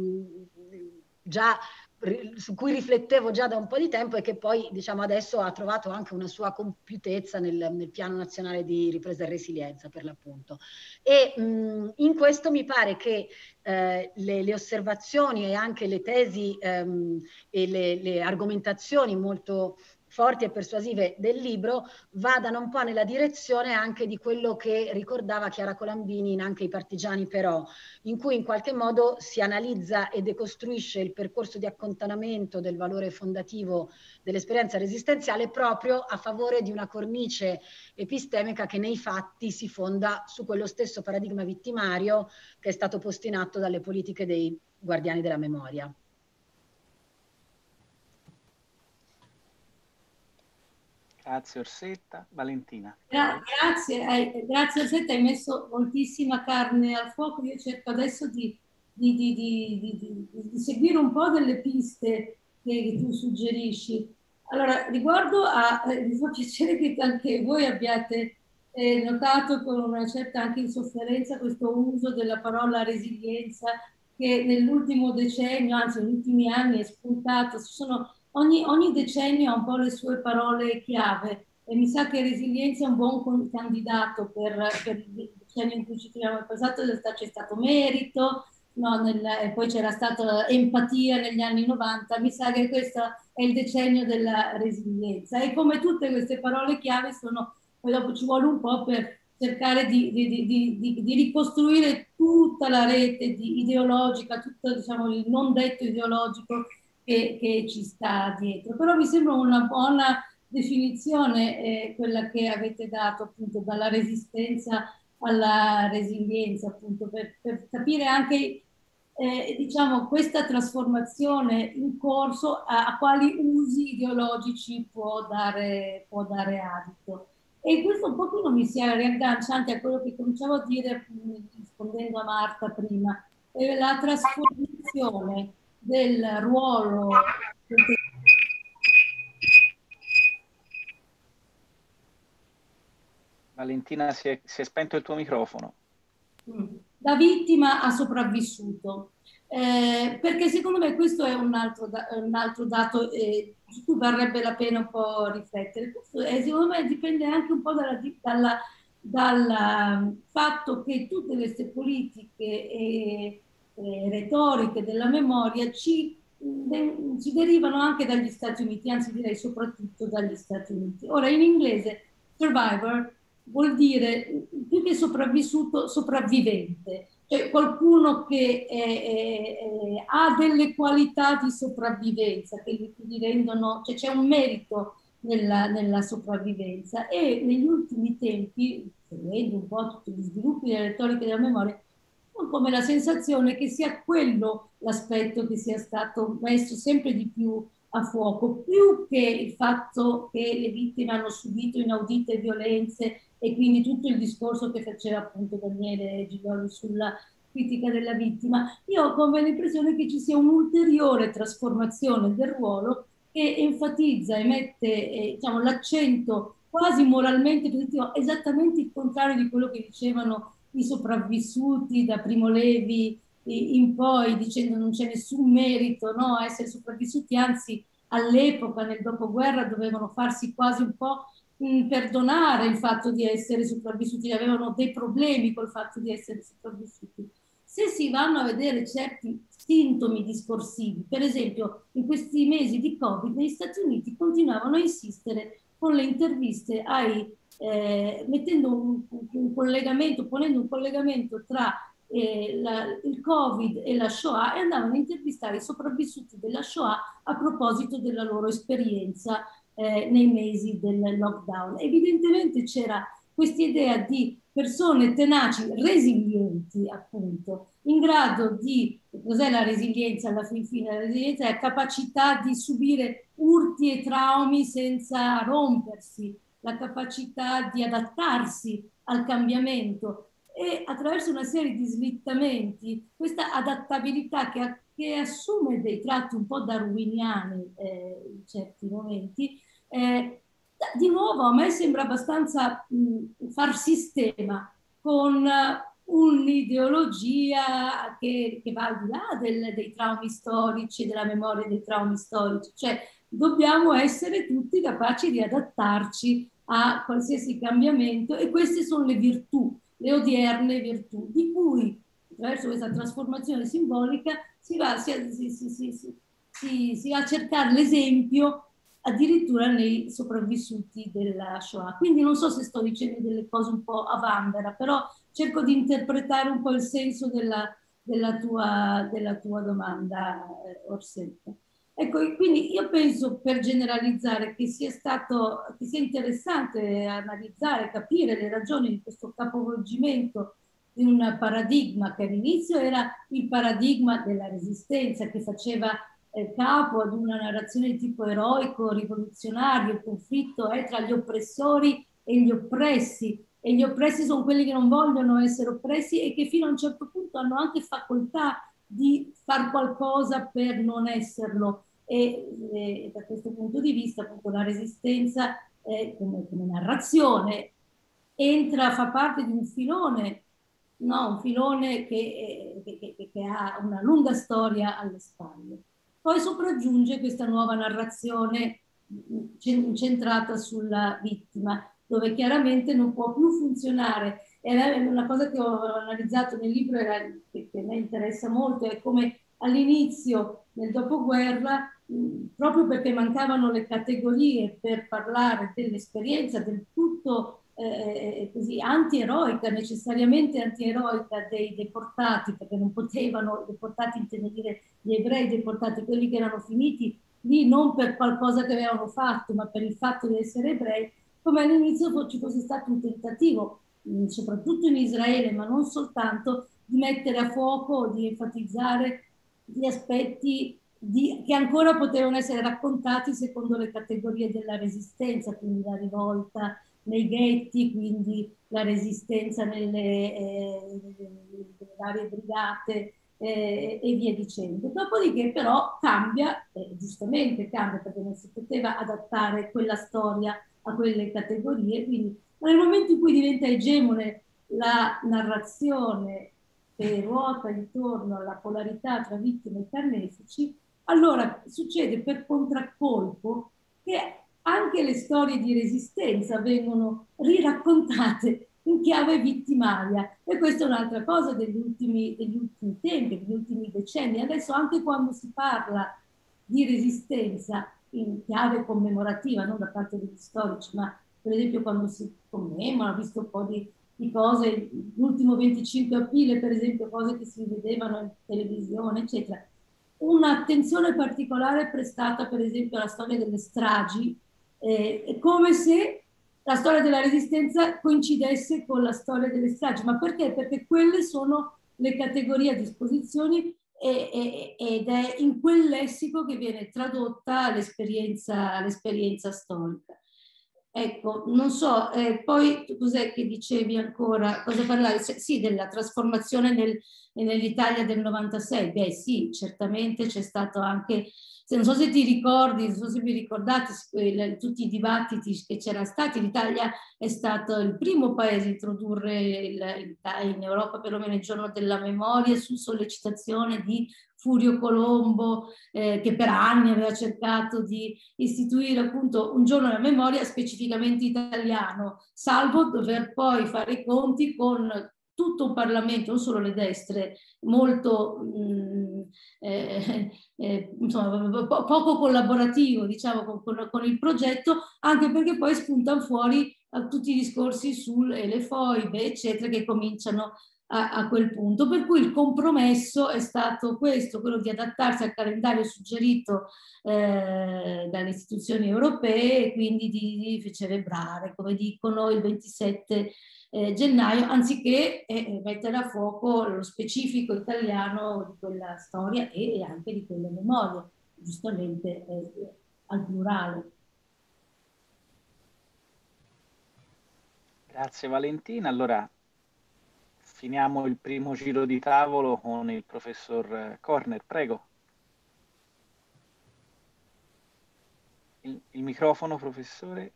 Speaker 5: già su cui riflettevo già da un po' di tempo, e che poi, diciamo, adesso ha trovato anche una sua compiutezza nel Piano Nazionale di Ripresa e Resilienza, per l'appunto. E in questo mi pare che le osservazioni e anche le tesi e le argomentazioni molto forti e persuasive del libro vadano un po' nella direzione anche di quello che ricordava Chiara Colambini in Anche i partigiani però, in cui in qualche modo si analizza e decostruisce il percorso di accantonamento del valore fondativo dell'esperienza resistenziale proprio a favore di una cornice epistemica che nei fatti si fonda su quello stesso paradigma vittimario che è stato posto in atto dalle politiche dei guardiani della memoria.
Speaker 1: Grazie Orsetta. Valentina.
Speaker 4: Grazie Orsetta, hai messo moltissima carne al fuoco. Io cerco adesso di seguire un po' delle piste che tu suggerisci. Allora, riguardo mi fa piacere che anche voi abbiate notato con una certa anche insofferenza questo uso della parola resilienza che nell'ultimo decennio, anzi negli ultimi anni è spuntato. Ogni decennio ha un po' le sue parole chiave e mi sa che resilienza è un buon candidato per il decennio in cui ci troviamo. Nel passato c'è stato merito, no, e poi c'era stata empatia negli anni 90. Mi sa che questo è il decennio della resilienza e come tutte queste parole chiave poi dopo ci vuole un po' per cercare di ricostruire tutta la rete ideologica, tutto diciamo, il non detto ideologico che ci sta dietro. Però mi sembra una buona definizione quella che avete dato appunto dalla resistenza alla resilienza, appunto per capire anche diciamo questa trasformazione in corso a quali usi ideologici può dare adito. E questo un pochino mi si riaggancia anche a quello che cominciavo a dire rispondendo a Marta prima, la trasformazione del ruolo
Speaker 1: Valentina, si è spento il tuo microfono.
Speaker 4: Da vittima a sopravvissuto. Perché secondo me questo è un altro dato su cui varrebbe la pena un po' riflettere. Questo secondo me dipende anche un po' dal fatto che tutte queste politiche e retoriche della memoria ci derivano anche dagli Stati Uniti, anzi direi soprattutto dagli Stati Uniti. Ora in inglese survivor vuol dire più che sopravvissuto, sopravvivente, cioè qualcuno che ha delle qualità di sopravvivenza che gli rendono, cioè c'è un merito nella sopravvivenza e negli ultimi tempi, seguendo un po' tutti gli sviluppi delle retoriche della memoria, ho come la sensazione che sia quello l'aspetto che sia stato messo sempre di più a fuoco, più che il fatto che le vittime hanno subito inaudite violenze e quindi tutto il discorso che faceva appunto Daniele Gigoli sulla critica della vittima. Io ho come l'impressione che ci sia un'ulteriore trasformazione del ruolo che enfatizza e mette diciamo, l'accento quasi moralmente positivo, esattamente il contrario di quello che dicevano i sopravvissuti da Primo Levi in poi, dicendo non c'è nessun merito, no, a essere sopravvissuti, anzi all'epoca nel dopoguerra dovevano farsi quasi un po' perdonare il fatto di essere sopravvissuti, avevano dei problemi col fatto di essere sopravvissuti. Se si vanno a vedere certi sintomi discorsivi, per esempio in questi mesi di Covid negli Stati Uniti continuavano a insistere con le interviste mettendo un collegamento, ponendo un collegamento tra il Covid e la Shoah e andavano a intervistare i sopravvissuti della Shoah a proposito della loro esperienza nei mesi del lockdown. Evidentemente c'era questa idea di persone tenaci, resilienti appunto, in grado di, cos'è la resilienza alla fine? La resilienza è la capacità di subire urti e traumi senza rompersi, la capacità di adattarsi al cambiamento e attraverso una serie di slittamenti, questa adattabilità che assume dei tratti un po' darwiniani in certi momenti, di nuovo a me sembra abbastanza far sistema con un'ideologia che va al di là dei traumi storici, della memoria dei traumi storici, cioè dobbiamo essere tutti capaci di adattarci a qualsiasi cambiamento e queste sono le virtù, le odierne virtù, di cui attraverso questa trasformazione simbolica si va a cercare l'esempio addirittura nei sopravvissuti della Shoah. Quindi non so se sto dicendo delle cose un po' a vanvera, però cerco di interpretare un po' il senso della tua domanda, Orsetta. Ecco, quindi io penso, per generalizzare, che sia interessante analizzare, capire le ragioni di questo capovolgimento di un paradigma che all'inizio era il paradigma della resistenza, che faceva capo ad una narrazione di tipo eroico, rivoluzionario. Il conflitto è tra gli oppressori e gli oppressi, e gli oppressi sono quelli che non vogliono essere oppressi e che fino a un certo punto hanno anche facoltà di far qualcosa per non esserlo. E da questo punto di vista appunto la resistenza come narrazione fa parte di un filone, no? Un filone che ha una lunga storia alle spalle. Poi sopraggiunge questa nuova narrazione centrata sulla vittima, dove chiaramente non può più funzionare. E una cosa che ho analizzato nel libro, che a me interessa molto, è come all'inizio, nel dopoguerra, proprio perché mancavano le categorie per parlare dell'esperienza del tutto così anti-eroica, necessariamente anti-eroica dei deportati, perché non potevano, deportati intendo dire gli ebrei deportati, quelli che erano finiti lì non per qualcosa che avevano fatto, ma per il fatto di essere ebrei, come all'inizio ci fosse stato un tentativo, soprattutto in Israele, ma non soltanto, di mettere a fuoco, di enfatizzare gli aspetti che ancora potevano essere raccontati secondo le categorie della resistenza, quindi la rivolta nei ghetti, quindi la resistenza nelle varie brigate e via dicendo. Dopodiché però cambia, giustamente cambia, perché non si poteva adattare quella storia a quelle categorie, quindi nel momento in cui diventa egemone la narrazione che ruota intorno alla polarità tra vittime e carnefici, allora succede per contraccolpo che anche le storie di resistenza vengono riraccontate in chiave vittimaria, e questa è un'altra cosa degli ultimi tempi, degli ultimi decenni. Adesso anche quando si parla di resistenza in chiave commemorativa, non da parte degli storici, ma per esempio quando si commemora, ho visto un po' di cose, l'ultimo 25 aprile per esempio, cose che si vedevano in televisione, eccetera. Un'attenzione particolare prestata per esempio alla storia delle stragi, come se la storia della resistenza coincidesse con la storia delle stragi. Ma perché? Perché quelle sono le categorie a disposizione ed è in quel lessico che viene tradotta l'esperienza storica. Ecco, non so, poi cos'è che dicevi ancora? Cosa parlavi? Sì, della trasformazione nell'Italia del 96. Beh sì, certamente c'è stato anche, non so se ti ricordi, non so se vi ricordate tutti i dibattiti che c'erano stati. L'Italia è stato il primo paese a introdurre in Europa perlomeno il giorno della memoria, su sollecitazione di Furio Colombo, che per anni aveva cercato di istituire appunto un giorno della memoria specificamente italiano, salvo dover poi fare i conti con tutto un Parlamento, non solo le destre, molto insomma, poco collaborativo, diciamo, con il progetto, anche perché poi spuntano fuori tutti i discorsi sulle foibe, eccetera, che cominciano a quel punto. Per cui il compromesso è stato questo, quello di adattarsi al calendario suggerito dalle istituzioni europee, e quindi di celebrare, come dicono, il 27 gennaio, anziché mettere a fuoco lo specifico italiano di quella storia e anche di quelle memorie, giustamente al plurale.
Speaker 1: Grazie Valentina. Allora finiamo il primo giro di tavolo con il professor Corner, prego. Il microfono, professore.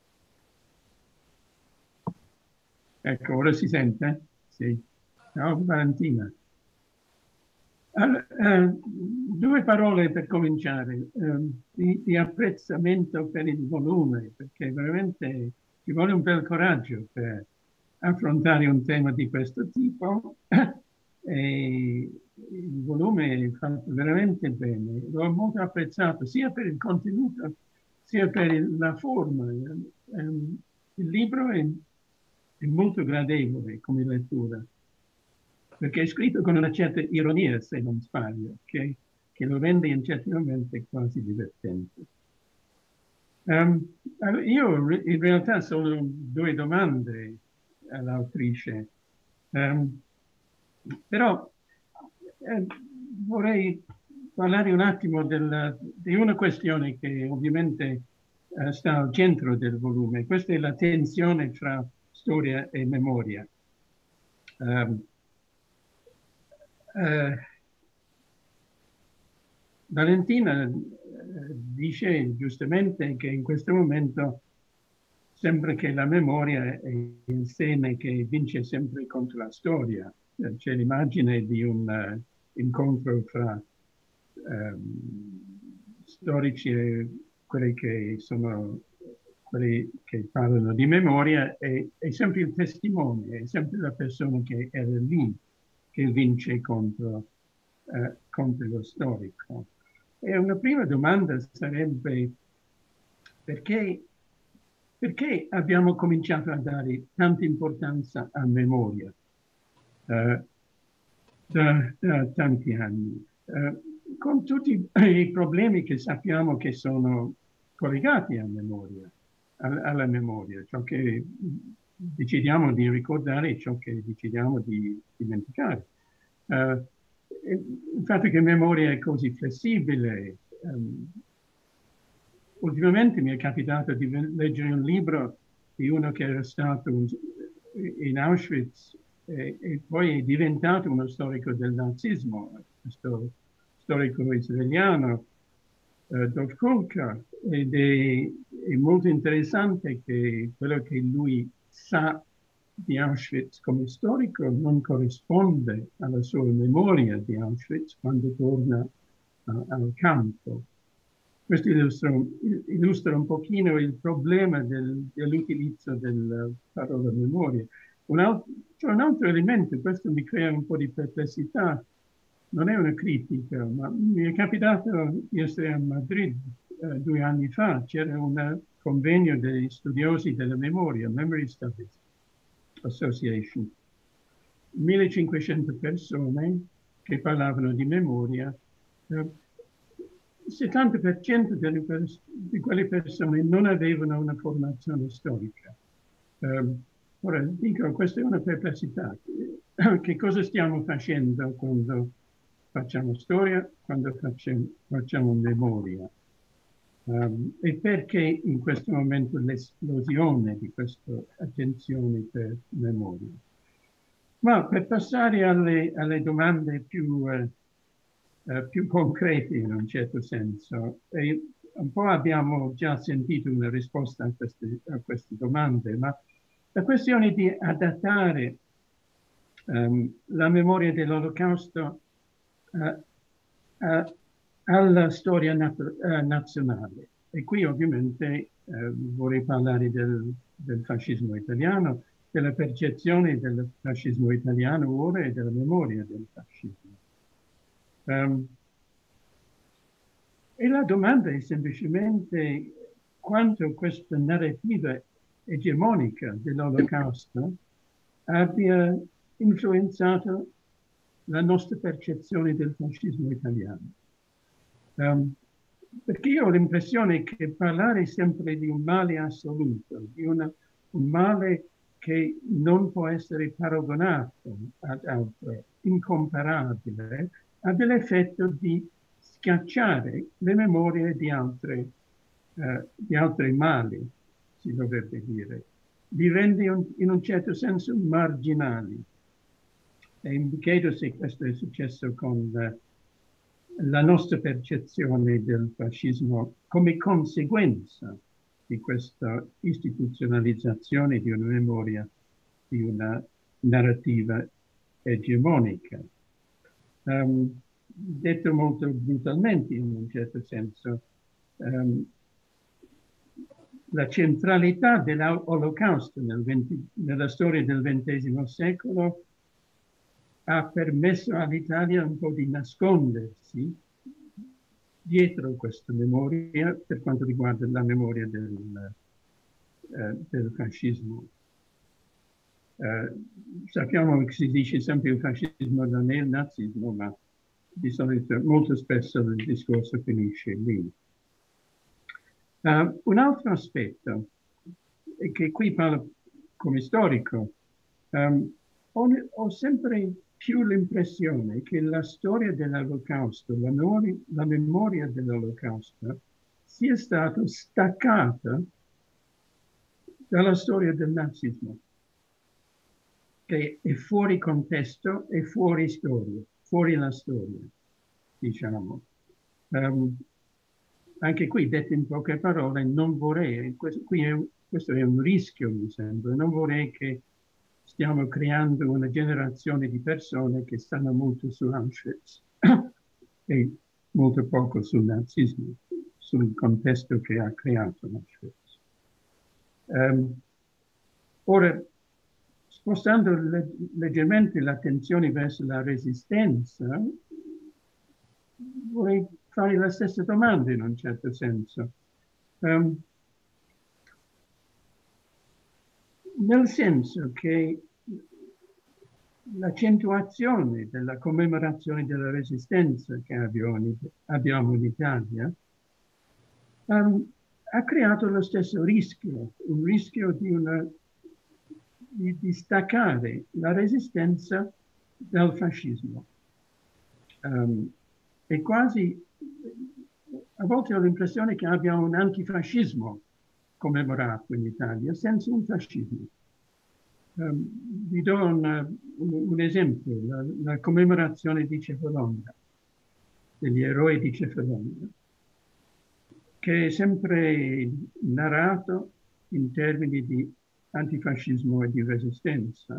Speaker 6: Ecco, ora si sente? Sì. Ciao Valentina. Allora, due parole per cominciare, di apprezzamento per il volume, perché veramente ci vuole un bel coraggio per affrontare un tema di questo tipo. E il volume è fatto veramente bene, l'ho molto apprezzato sia per il contenuto sia per la forma. Il libro è molto gradevole come lettura, perché è scritto con una certa ironia, se non sbaglio, che lo rende in certi momenti quasi divertente. Io in realtà sono due domande all'autrice, però vorrei parlare un attimo di una questione che ovviamente sta al centro del volume. Questa è la tensione tra storia e memoria. Valentina dice giustamente che in questo momento sembra che la memoria è il seme che vince sempre contro la storia. C'è l'immagine di un incontro fra storici e quelli che parlano di memoria, è sempre il testimone, è sempre la persona che era lì che vince contro lo storico. E una prima domanda sarebbe perché abbiamo cominciato a dare tanta importanza a memoria da tanti anni, con tutti i problemi che sappiamo che sono collegati alla memoria, ciò che decidiamo di ricordare e ciò che decidiamo di dimenticare. Il fatto che memoria è così flessibile. Ultimamente mi è capitato di leggere un libro di uno che era stato in Auschwitz e poi è diventato uno storico del nazismo, questo storico israeliano, Dov Kulka, ed è molto interessante che quello che lui sa di Auschwitz come storico non corrisponde alla sua memoria di Auschwitz quando torna al campo. Questo illustra un pochino il problema dell'utilizzo della parola memoria. C'è un altro elemento, questo mi crea un po' di perplessità, non è una critica, ma mi è capitato di essere a Madrid 2 anni fa, c'era un convegno degli studiosi della memoria, Memory Studies Association, 1500 persone che parlavano di memoria. Il 70% di quelle persone non avevano una formazione storica. Ora dico, questa è una perplessità. Che cosa stiamo facendo quando facciamo storia, quando facciamo memoria? E perché in questo momento l'esplosione di questa attenzione per memoria? Ma per passare alle domande più concrete in un certo senso, un po' abbiamo già sentito una risposta a queste domande, ma la questione di adattare la memoria dell'Olocausto alla storia nazionale. E qui ovviamente vorrei parlare del fascismo italiano, della percezione del fascismo italiano ora e della memoria del fascismo. E la domanda è semplicemente quanto questa narrativa egemonica dell'Olocausto abbia influenzato la nostra percezione del fascismo italiano. Perché io ho l'impressione che parlare sempre di un male assoluto, di un male che non può essere paragonato ad altro, incomparabile, ha dell'effetto di schiacciare le memorie di altri mali, si dovrebbe dire, li rende in un certo senso marginali. E mi chiedo se questo è successo con la nostra percezione del fascismo come conseguenza di questa istituzionalizzazione di una memoria, di una narrativa egemonica. Detto molto brutalmente in un certo senso, la centralità dell'Olocausto nella storia del XX secolo ha permesso all'Italia un po' di nascondersi dietro questa memoria per quanto riguarda la memoria del fascismo. Sappiamo che si dice sempre il fascismo non è il nazismo, ma di solito molto spesso il discorso finisce lì. Un altro aspetto, e che qui parlo come storico, ho sempre più l'impressione che la storia dell'Olocausto, la memoria dell'Olocausto, sia stata staccata dalla storia del nazismo, che è fuori contesto e fuori storia, fuori la storia, diciamo. Anche qui, detto in poche parole, non vorrei, questo è un rischio, mi sembra, non vorrei che stiamo creando una generazione di persone che stanno molto su Auschwitz e molto poco sul nazismo, sul contesto che ha creato Auschwitz. Ora, spostando leggermente l'attenzione verso la resistenza, vorrei fare la stessa domanda in un certo senso. Nel senso che l'accentuazione della commemorazione della resistenza che abbiamo in Italia ha creato lo stesso rischio, un rischio di staccare la resistenza dal fascismo. E quasi, a volte ho l'impressione che abbiamo un antifascismo commemorato in Italia senza un fascismo. Vi do un esempio, la commemorazione di Cefalonia, degli eroi di Cefalonia, che è sempre narrato in termini di antifascismo e di resistenza,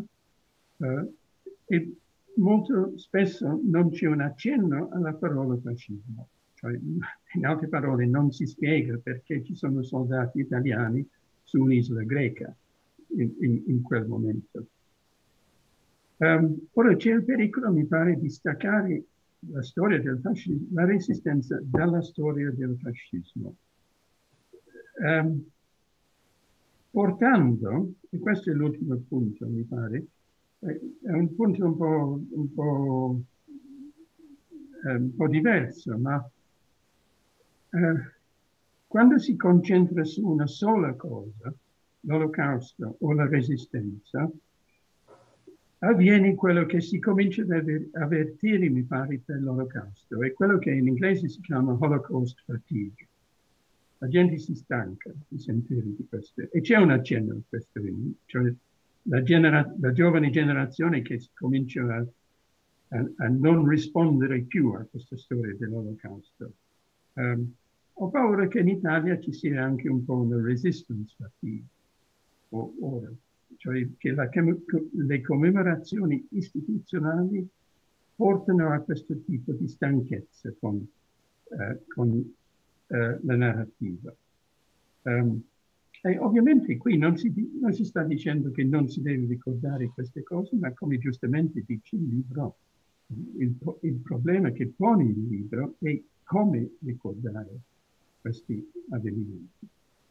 Speaker 6: e molto spesso non c'è un accenno alla parola fascismo. Cioè, in altre parole, non si spiega perché ci sono soldati italiani su un'isola greca in quel momento. Ora c'è il pericolo, mi pare, di staccare la storia del fascismo, la resistenza dalla storia del fascismo. Portando, e questo è l'ultimo punto, mi pare, è un punto un po' diverso, ma quando si concentra su una sola cosa, l'Olocausto o la resistenza, avviene quello che si comincia ad avvertire, mi pare, per l'Olocausto, è quello che in inglese si chiama Holocaust fatigue. La gente si stanca di sentire di questo, e c'è un accenno a questo, cioè la giovane generazione che comincia a non rispondere più a questa storia dell'Olocausto. Ho paura che in Italia ci sia anche un po' una resistance fatigue ora, cioè che le commemorazioni istituzionali portano a questo tipo di stanchezza con la narrativa. E ovviamente qui non si sta dicendo che non si deve ricordare queste cose, ma come giustamente dice il libro, il problema che pone il libro è come ricordare questi avvenimenti.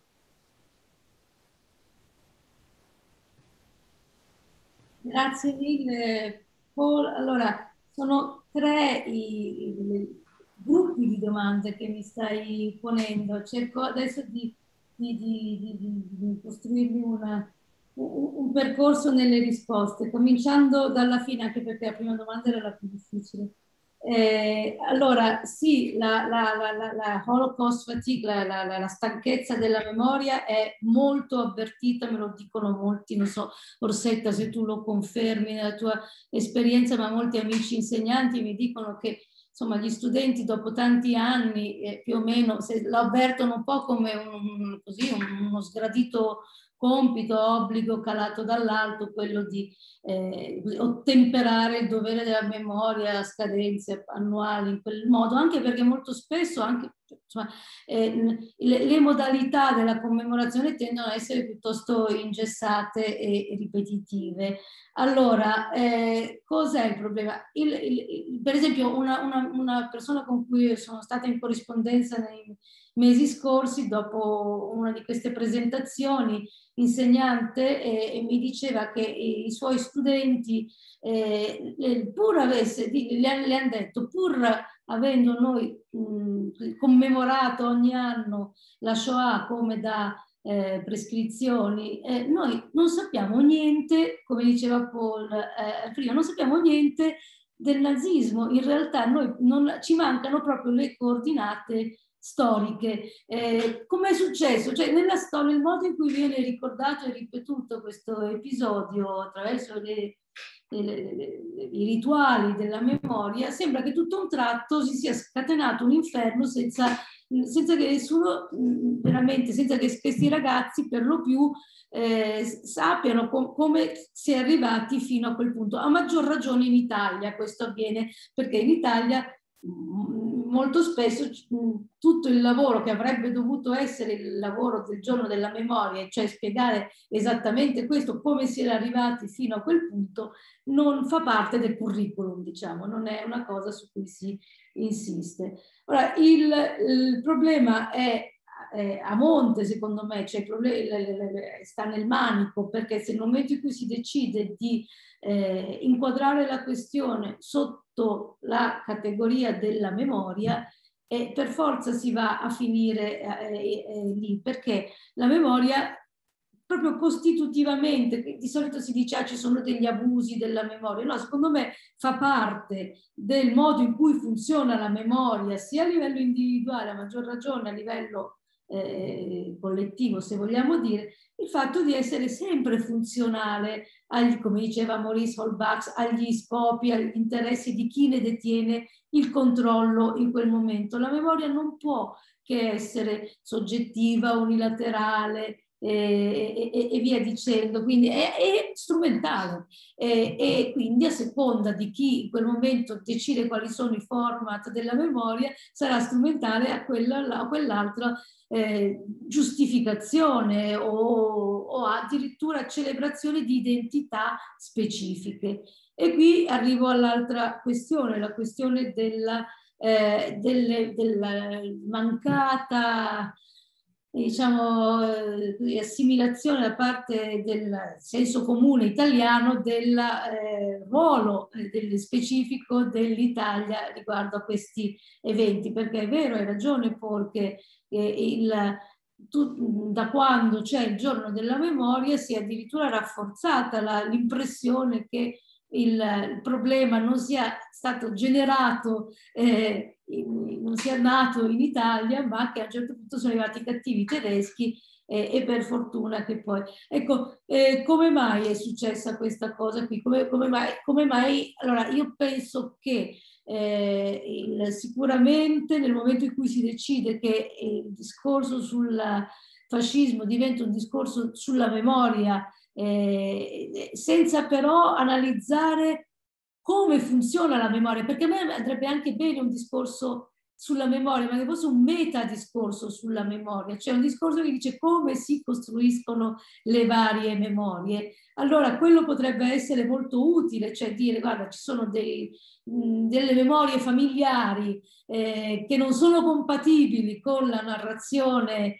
Speaker 4: Grazie mille, Paul. Allora, sono 3 i gruppi di domande che mi stai ponendo. Cerco adesso di costruirmi un percorso nelle risposte, cominciando dalla fine, anche perché la prima domanda era la più difficile. Allora, sì, la Holocaust fatigue, la stanchezza della memoria è molto avvertita, me lo dicono molti, non so, Orsetta, se tu lo confermi nella tua esperienza, ma molti amici insegnanti mi dicono che insomma gli studenti dopo tanti anni più o meno lo avvertono un po' come uno sgradito compito, obbligo calato dall'alto, quello di ottemperare il dovere della memoria a scadenze annuali in quel modo, anche perché molto spesso anche, insomma, le modalità della commemorazione tendono a essere piuttosto ingessate e ripetitive. Allora, cos'è il problema? Per esempio, una persona con cui sono stata in corrispondenza nei mesi scorsi, dopo una di queste presentazioni, insegnante, e mi diceva che i suoi studenti, pur le hanno detto, pur avendo noi commemorato ogni anno la Shoah come da prescrizioni, noi non sappiamo niente, come diceva Paul prima, non sappiamo niente del nazismo. In realtà ci mancano proprio le coordinate storiche. Come è successo? Cioè, nella storia, il modo in cui viene ricordato e ripetuto questo episodio attraverso i rituali della memoria, sembra che tutto un tratto si sia scatenato un inferno senza che nessuno, veramente, senza che questi ragazzi per lo più sappiano come si è arrivati fino a quel punto. A maggior ragione in Italia questo avviene, perché in Italia molto spesso tutto il lavoro che avrebbe dovuto essere il lavoro del giorno della memoria, cioè spiegare esattamente questo, come si era arrivati fino a quel punto, non fa parte del curriculum, diciamo, non è una cosa su cui si insiste. Ora, il problema è a monte, secondo me, cioè sta nel manico, perché se nel momento in cui si decide di inquadrare la questione sotto la categoria della memoria, per forza si va a finire lì, perché la memoria proprio costitutivamente, di solito si dice ci sono degli abusi della memoria, no, secondo me fa parte del modo in cui funziona la memoria sia a livello individuale, a maggior ragione a livello collettivo, se vogliamo dire, il fatto di essere sempre funzionale come diceva Maurice Holbach, agli scopi, agli interessi di chi ne detiene il controllo in quel momento. La memoria non può che essere soggettiva, unilaterale, e via dicendo, quindi è strumentale e quindi a seconda di chi in quel momento decide quali sono i format della memoria sarà strumentale a quell'altra giustificazione o addirittura celebrazione di identità specifiche. E qui arrivo all'altra questione, la questione della mancata, diciamo, assimilazione da parte del senso comune italiano del ruolo specifico dell'Italia riguardo a questi eventi, perché è vero, hai ragione Paul, che da quando c'è il giorno della memoria si è addirittura rafforzata l'impressione che il problema non sia stato generato, non sia nato in Italia, ma che a un certo punto sono arrivati i cattivi tedeschi e per fortuna che poi... Ecco, come mai è successa questa cosa qui? Come mai? Allora, io penso che sicuramente nel momento in cui si decide che il discorso sul fascismo diventa un discorso sulla memoria, senza però analizzare come funziona la memoria, perché a me andrebbe anche bene un discorso sulla memoria, ma che fosse un metadiscorso sulla memoria, cioè un discorso che dice come si costruiscono le varie memorie. Allora quello potrebbe essere molto utile, cioè dire guarda ci sono delle memorie familiari che non sono compatibili con la narrazione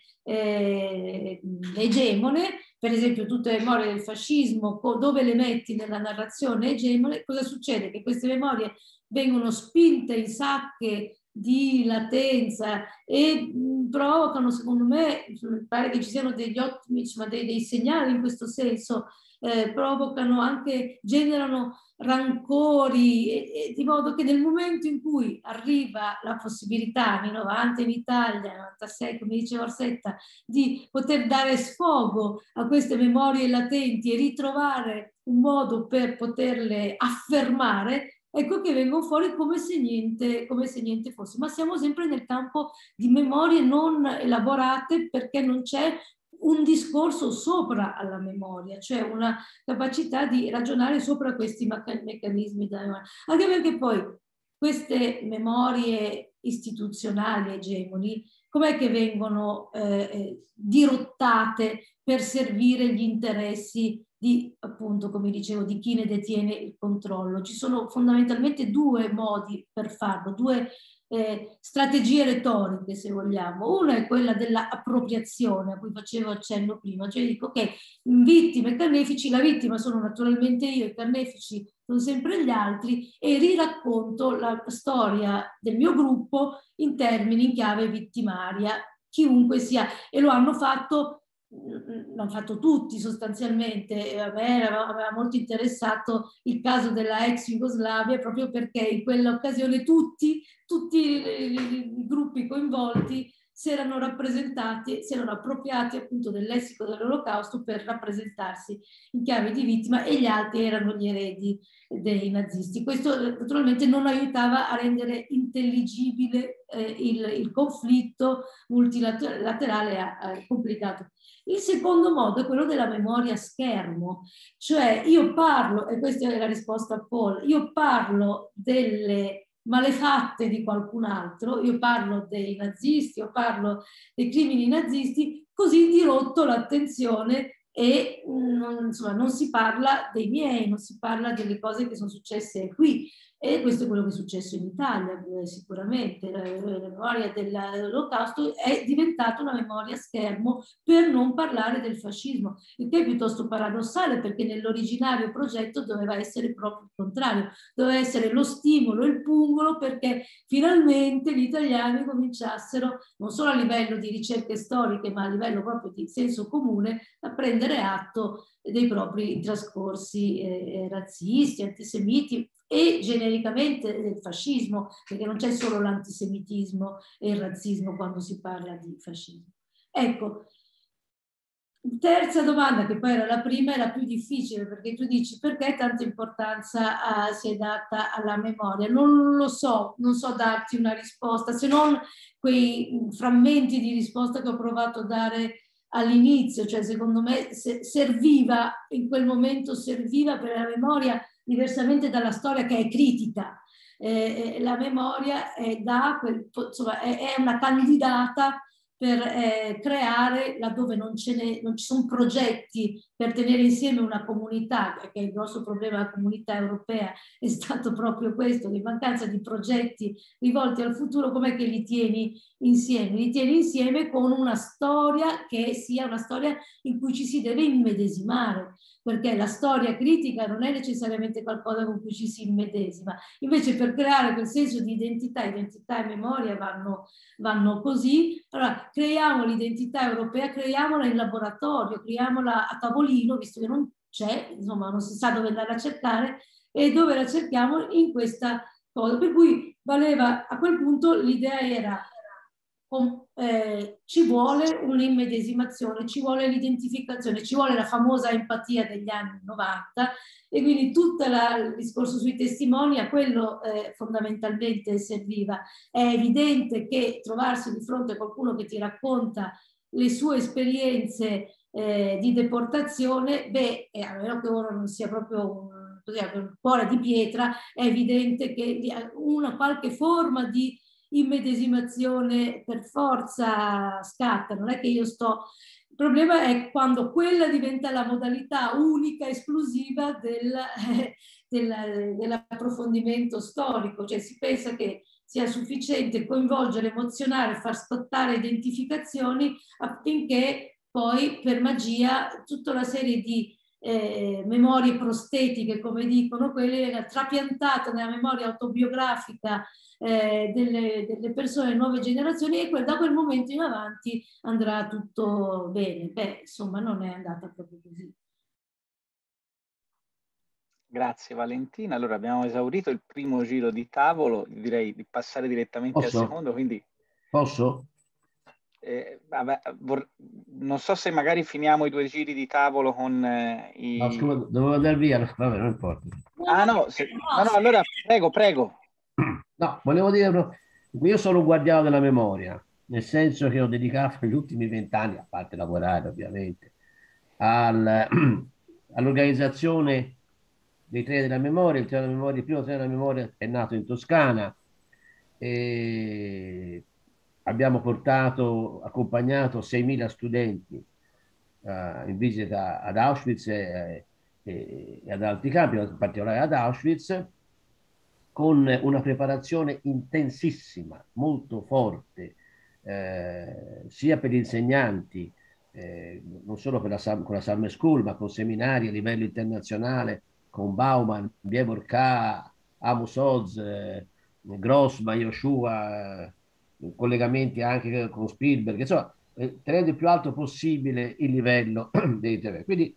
Speaker 4: egemone, per esempio tutte le memorie del fascismo, dove le metti nella narrazione egemone, cosa succede? Che queste memorie vengono spinte in sacche di latenza e provocano, secondo me, pare che ci siano degli ottimi, insomma, dei segnali in questo senso, provocano anche, generano rancori, di modo che nel momento in cui arriva la possibilità, anni 90 in Italia, 96 come diceva Orsetta, di poter dare sfogo a queste memorie latenti e ritrovare un modo per poterle affermare, ecco che vengono fuori come se niente fosse. Ma siamo sempre nel campo di memorie non elaborate perché non c'è un discorso sopra alla memoria, cioè una capacità di ragionare sopra questi meccanismi della memoria. Anche perché poi queste memorie istituzionali egemoni, com'è che vengono dirottate per servire gli interessi di, appunto, come dicevo, di chi ne detiene il controllo. Ci sono fondamentalmente due modi per farlo, due strategie retoriche, se vogliamo. Una è quella dell'appropriazione, a cui facevo accenno prima, cioè dico che vittime e carnefici, la vittima sono naturalmente io, i carnefici sono sempre gli altri, e riracconto la storia del mio gruppo in termini, in chiave vittimaria, chiunque sia, e l'hanno fatto tutti sostanzialmente. A me aveva molto interessato il caso della ex Jugoslavia, proprio perché in quell'occasione tutti i gruppi coinvolti si erano rappresentati, si erano appropriati appunto del lessico dell'Olocausto per rappresentarsi in chiave di vittima, e gli altri erano gli eredi dei nazisti. Questo naturalmente non aiutava a rendere intelligibile il conflitto multilaterale complicato. Il secondo modo è quello della memoria schermo, cioè io parlo, e questa è la risposta a Paul, io parlo delle malefatte di qualcun altro, io parlo dei nazisti, io parlo dei crimini nazisti, così dirotto l'attenzione e insomma, non si parla dei miei, non si parla delle cose che sono successe qui. E questo è quello che è successo in Italia, sicuramente. La memoria dell'Olocausto è diventata una memoria schermo per non parlare del fascismo, il che è piuttosto paradossale, perché nell'originario progetto doveva essere proprio il contrario, doveva essere lo stimolo, il pungolo, perché finalmente gli italiani cominciassero, non solo a livello di ricerche storiche, ma a livello proprio di senso comune, a prendere atto dei propri trascorsi razzisti, antisemiti, e genericamente del fascismo, perché non c'è solo l'antisemitismo e il razzismo quando si parla di fascismo. Ecco, terza domanda, che poi era la prima, è la più difficile, perché tu dici perché tanta importanza si è data alla memoria. Non lo so, non so darti una risposta, se non quei frammenti di risposta che ho provato a dare all'inizio, cioè secondo me serviva, in quel momento serviva per la memoria, diversamente dalla storia che è critica. La memoria insomma, è una candidata per creare, laddove non ci sono progetti per tenere insieme una comunità, perché il grosso problema della comunità europea è stato proprio questo, di mancanza di progetti rivolti al futuro. Com'è che li tieni insieme? Li tieni insieme con una storia che sia una storia in cui ci si deve immedesimare, perché la storia critica non è necessariamente qualcosa con cui ci si immedesima. Invece, per creare quel senso di identità e memoria vanno così. Allora, creiamo l'identità europea, creiamola in laboratorio, creiamola a tavolino, visto che non c'è, insomma, non si sa dove andare a cercare, e dove la cerchiamo in questa cosa. Per cui valeva, a quel punto l'idea era ci vuole un'immedesimazione, ci vuole l'identificazione, ci vuole la famosa empatia degli anni 90, e quindi tutto il discorso sui testimoni a quello fondamentalmente serviva. È evidente che trovarsi di fronte a qualcuno che ti racconta le sue esperienze di deportazione, a meno che uno non sia proprio un cuore di pietra, è evidente che una qualche forma di immedesimazione per forza scatta. Non è che io il problema è quando quella diventa la modalità unica, esclusiva dell'approfondimento storico, cioè si pensa che sia sufficiente coinvolgere, emozionare, far scattare identificazioni, affinché poi per magia tutta una serie di memorie prostetiche, come dicono, quelle trapiantate nella memoria autobiografica delle persone, nuove generazioni, e da quel momento in avanti andrà tutto bene. Insomma, non è andata proprio così.
Speaker 1: Grazie Valentina. Allora abbiamo esaurito il primo giro di tavolo, direi di passare direttamente al secondo. Quindi
Speaker 7: posso?
Speaker 1: Vabbè, non so se magari finiamo i 2 giri di tavolo con
Speaker 7: No, scusa, dovevo andare via, vabbè, non importa.
Speaker 1: No, allora prego.
Speaker 7: No, volevo dire, io sono un guardiano della memoria, nel senso che ho dedicato gli ultimi 20 anni, a parte lavorare ovviamente, all'organizzazione dei treni della memoria. Il primo treno della memoria è nato in Toscana, e abbiamo accompagnato 6.000 studenti in visita ad Auschwitz, e ad altri campi, in particolare ad Auschwitz, con una preparazione intensissima, molto forte, sia per gli insegnanti, non solo per con la Summer School, ma con seminari a livello internazionale, con Bauman, Bieborka, Amos Oz, Grossman, Yoshua, collegamenti anche con Spielberg, insomma, tenendo il più alto possibile il livello dei TV. Quindi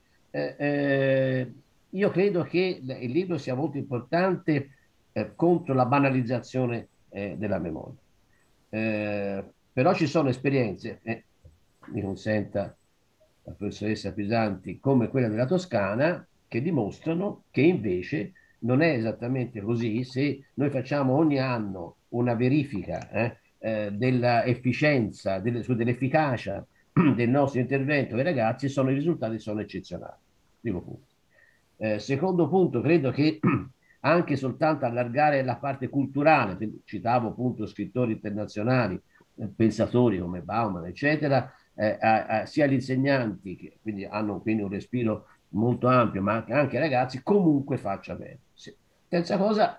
Speaker 7: io credo che il libro sia molto importante contro la banalizzazione della memoria. Però ci sono esperienze, mi consenta la professoressa Pisanti, come quella della Toscana, che dimostrano che invece non è esattamente così. Se noi facciamo ogni anno una verifica dell'efficienza, dell'efficacia del nostro intervento ai ragazzi, i risultati sono eccezionali. Primo punto. Secondo punto, credo che anche soltanto allargare la parte culturale, citavo appunto scrittori internazionali, pensatori come Bauman, eccetera, sia gli insegnanti, che quindi hanno quindi un respiro molto ampio, ma anche ai ragazzi, comunque faccia bene. Sì. Terza cosa,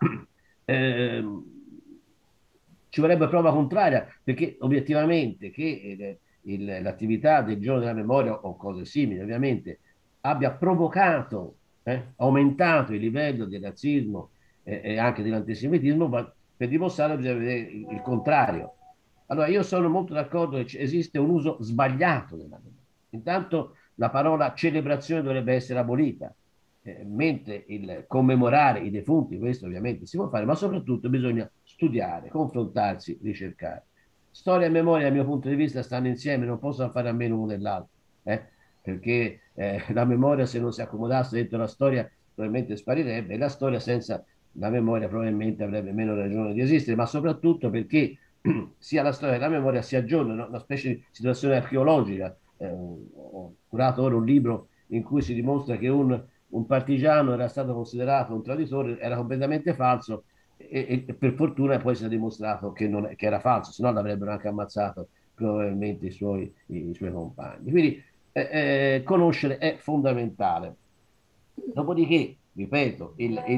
Speaker 7: ci vorrebbe prova contraria, perché obiettivamente che l'attività del giorno della memoria o cose simili, ovviamente, abbia provocato, aumentato il livello del razzismo e anche dell'antisemitismo, ma per dimostrare bisogna vedere il contrario. Allora io sono molto d'accordo che esiste un uso sbagliato della memoria. Intanto la parola celebrazione dovrebbe essere abolita, mentre il commemorare i defunti, questo ovviamente si può fare, ma soprattutto bisogna studiare, confrontarsi, ricercare. Storia e memoria, dal mio punto di vista, stanno insieme, non possono fare a meno uno dell'altro, perché la memoria, se non si accomodasse dentro la storia, probabilmente sparirebbe, e la storia senza la memoria probabilmente avrebbe meno ragione di esistere, ma soprattutto perché sia la storia che la memoria si aggiornano, una specie di situazione archeologica. Ho curato ora un libro in cui si dimostra che un partigiano era stato considerato un traditore, era completamente falso, e per fortuna poi si è dimostrato che era falso, se no l'avrebbero anche ammazzato probabilmente i suoi compagni. Quindi conoscere è fondamentale. Dopodiché, ripeto,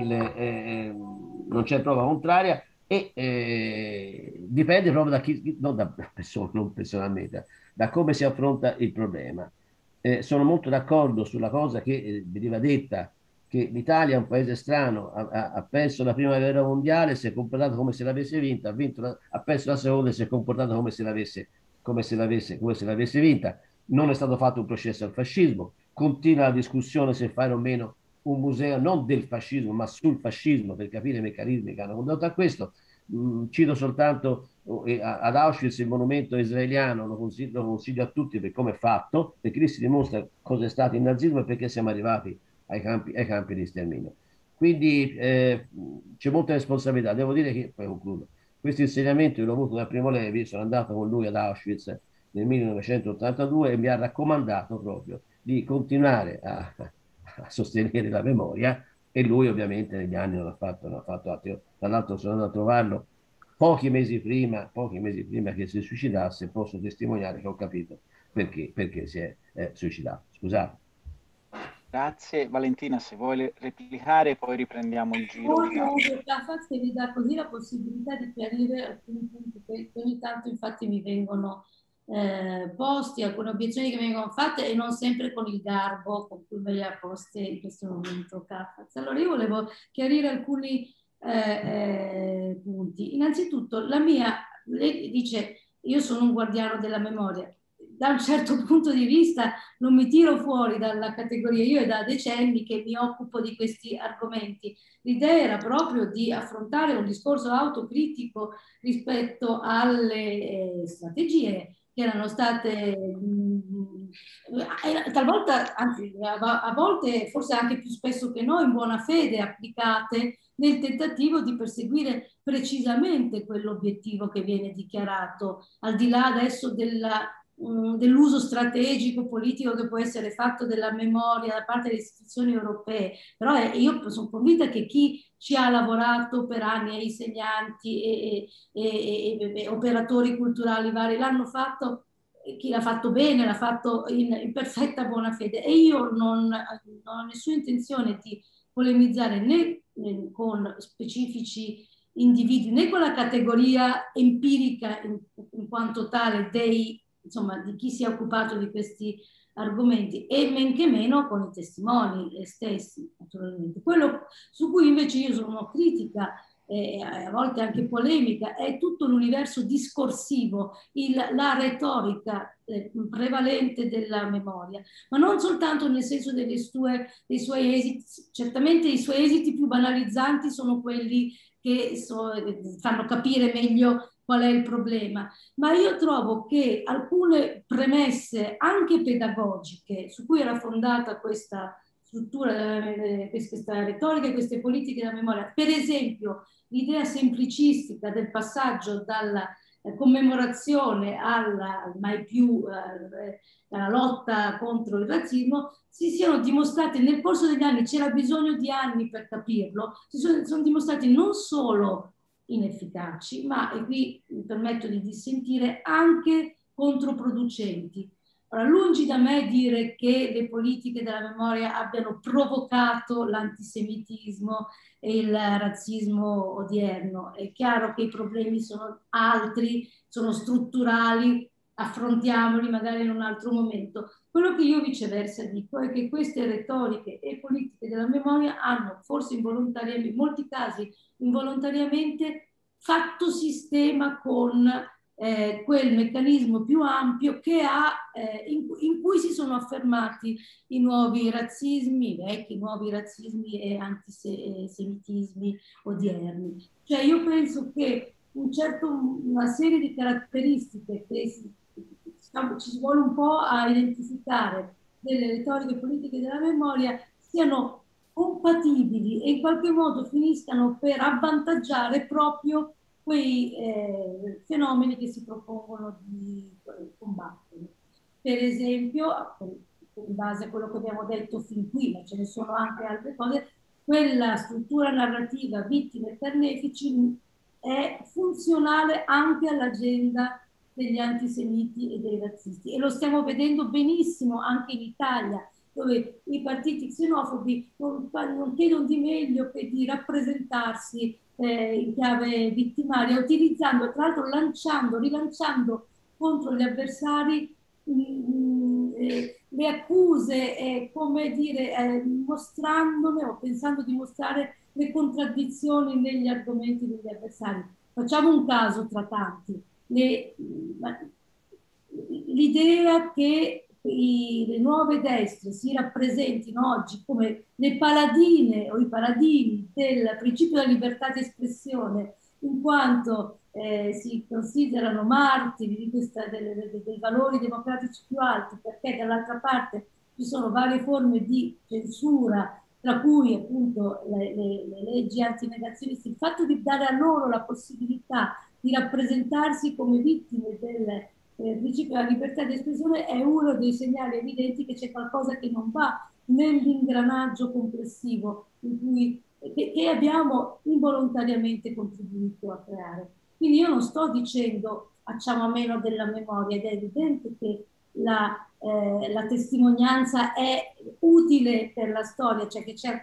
Speaker 7: non c'è prova contraria, e dipende proprio da chi, non personalmente, da come si affronta il problema. Sono molto d'accordo sulla cosa che veniva detta, che l'Italia è un paese strano, ha perso la prima guerra mondiale, si è comportato come se l'avesse vinta, ha perso la seconda e si è comportato come se l'avesse vinta. Non è stato fatto un processo al fascismo, continua la discussione se fare o meno un museo non del fascismo, ma sul fascismo, per capire i meccanismi che hanno condotto a questo. Cito soltanto ad Auschwitz il monumento israeliano, lo consiglio a tutti per come è fatto, perché lì si dimostra cosa è stato il nazismo e perché siamo arrivati ai campi di sterminio. Quindi c'è molta responsabilità. Devo dire che, poi concludo, questo insegnamento l'ho avuto da Primo Levi, sono andato con lui ad Auschwitz nel 1982 e mi ha raccomandato proprio di continuare a sostenere la memoria, e lui ovviamente negli anni non ha fatto altro. Tra l'altro sono andato a trovarlo pochi mesi prima che si suicidasse, posso testimoniare che ho capito perché si è suicidato. Scusate.
Speaker 1: Grazie. Valentina, se vuoi replicare poi riprendiamo il giro.
Speaker 4: Che mi dà così la possibilità di chiarire alcuni punti che ogni tanto infatti mi vengono posti, alcune obiezioni che mi vengono fatte e non sempre con il garbo con cui me le ha poste in questo momento Cafaz. Allora io volevo chiarire alcuni punti. Innanzitutto lei dice io sono un guardiano della memoria. Da un certo punto di vista non mi tiro fuori dalla categoria, io è da decenni che mi occupo di questi argomenti. L'idea era proprio di affrontare un discorso autocritico rispetto alle strategie che erano state talvolta, anzi a volte forse anche più spesso che no, in buona fede applicate nel tentativo di perseguire precisamente quell'obiettivo che viene dichiarato, al di là adesso dell'uso strategico politico che può essere fatto della memoria da parte delle istituzioni europee. Però io sono convinta che chi ci ha lavorato per anni, insegnanti e operatori culturali vari, l'hanno fatto chi l'ha fatto bene, l'ha fatto in perfetta buona fede, e io non ho nessuna intenzione di polemizzare né con specifici individui, né con la categoria empirica in quanto tale insomma, di chi si è occupato di questi argomenti, e men che meno con i testimoni stessi, naturalmente. Quello su cui invece io sono critica, a volte anche polemica, è tutto l'universo discorsivo, la retorica prevalente della memoria, ma non soltanto nel senso dei suoi esiti. Certamente i suoi esiti più banalizzanti sono quelli che fanno capire meglio qual è il problema, ma io trovo che alcune premesse anche pedagogiche su cui era fondata questa struttura, questa retorica e queste politiche della memoria, per esempio l'idea semplicistica del passaggio dalla commemorazione alla mai più alla lotta contro il razzismo, si siano dimostrati nel corso degli anni, c'era bisogno di anni per capirlo, sono dimostrati non solo inefficaci, ma, e qui mi permetto di dissentire, anche controproducenti. Ora, lungi da me dire che le politiche della memoria abbiano provocato l'antisemitismo e il razzismo odierno. È chiaro che i problemi sono altri, sono strutturali, affrontiamoli magari in un altro momento. Quello che io viceversa dico è che queste retoriche e politiche della memoria hanno, forse involontariamente, in molti casi involontariamente, fatto sistema con quel meccanismo più ampio che in cui si sono affermati i nuovi razzismi, i vecchi nuovi razzismi e antisemitismi odierni. Cioè io penso che una serie di caratteristiche che ci vuole un po' a identificare delle retoriche politiche della memoria siano compatibili e in qualche modo finiscano per avvantaggiare proprio quei fenomeni che si propongono di combattere. Per esempio, in base a quello che abbiamo detto fin qui, ma ce ne sono anche altre cose, quella struttura narrativa vittime e carnefici è funzionale anche all'agenda degli antisemiti e dei razzisti, e lo stiamo vedendo benissimo anche in Italia, dove i partiti xenofobi non chiedono di meglio che di rappresentarsi in chiave vittimaria, utilizzando, tra l'altro rilanciando contro gli avversari le accuse, come dire, mostrandone o pensando di mostrare le contraddizioni negli argomenti degli avversari. Facciamo un caso tra tanti. L'idea che le nuove destre si rappresentino oggi come le paladine o i paladini del principio della libertà di espressione, in quanto si considerano martiri dei valori democratici più alti, perché dall'altra parte ci sono varie forme di censura, tra cui appunto le leggi antinegazionisti. Il fatto di dare a loro la possibilità di rappresentarsi come vittime del principio della libertà di espressione è uno dei segnali evidenti che c'è qualcosa che non va nell'ingranaggio complessivo che abbiamo involontariamente contribuito a creare. Quindi io non sto dicendo facciamo a meno della memoria, ed è evidente che la testimonianza è utile per la storia, cioè che c'è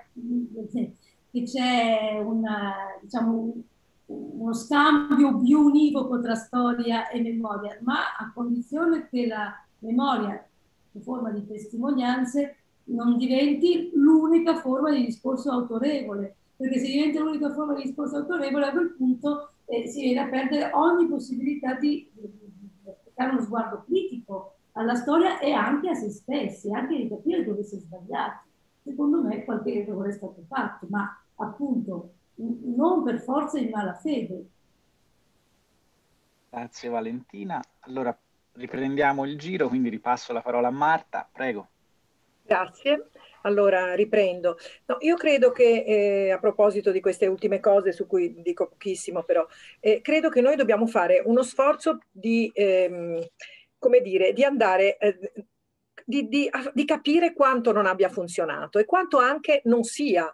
Speaker 4: uno scambio bionivoco tra storia e memoria, ma a condizione che la memoria, in forma di testimonianze, non diventi l'unica forma di discorso autorevole, perché se diventa l'unica forma di discorso autorevole, a quel punto si viene a perdere ogni possibilità di applicare uno sguardo critico alla storia e anche a se stessi, anche di capire dove si è sbagliati. Secondo me qualche errore è stato fatto, ma appunto non per forza in malafede.
Speaker 1: Grazie Valentina. Allora riprendiamo il giro, quindi ripasso la parola a Marta, prego.
Speaker 3: Grazie. Allora riprendo. No, io credo che a proposito di queste ultime cose, su cui dico pochissimo però, credo che noi dobbiamo fare uno sforzo di, come dire, di andare, di capire quanto non abbia funzionato e quanto anche non sia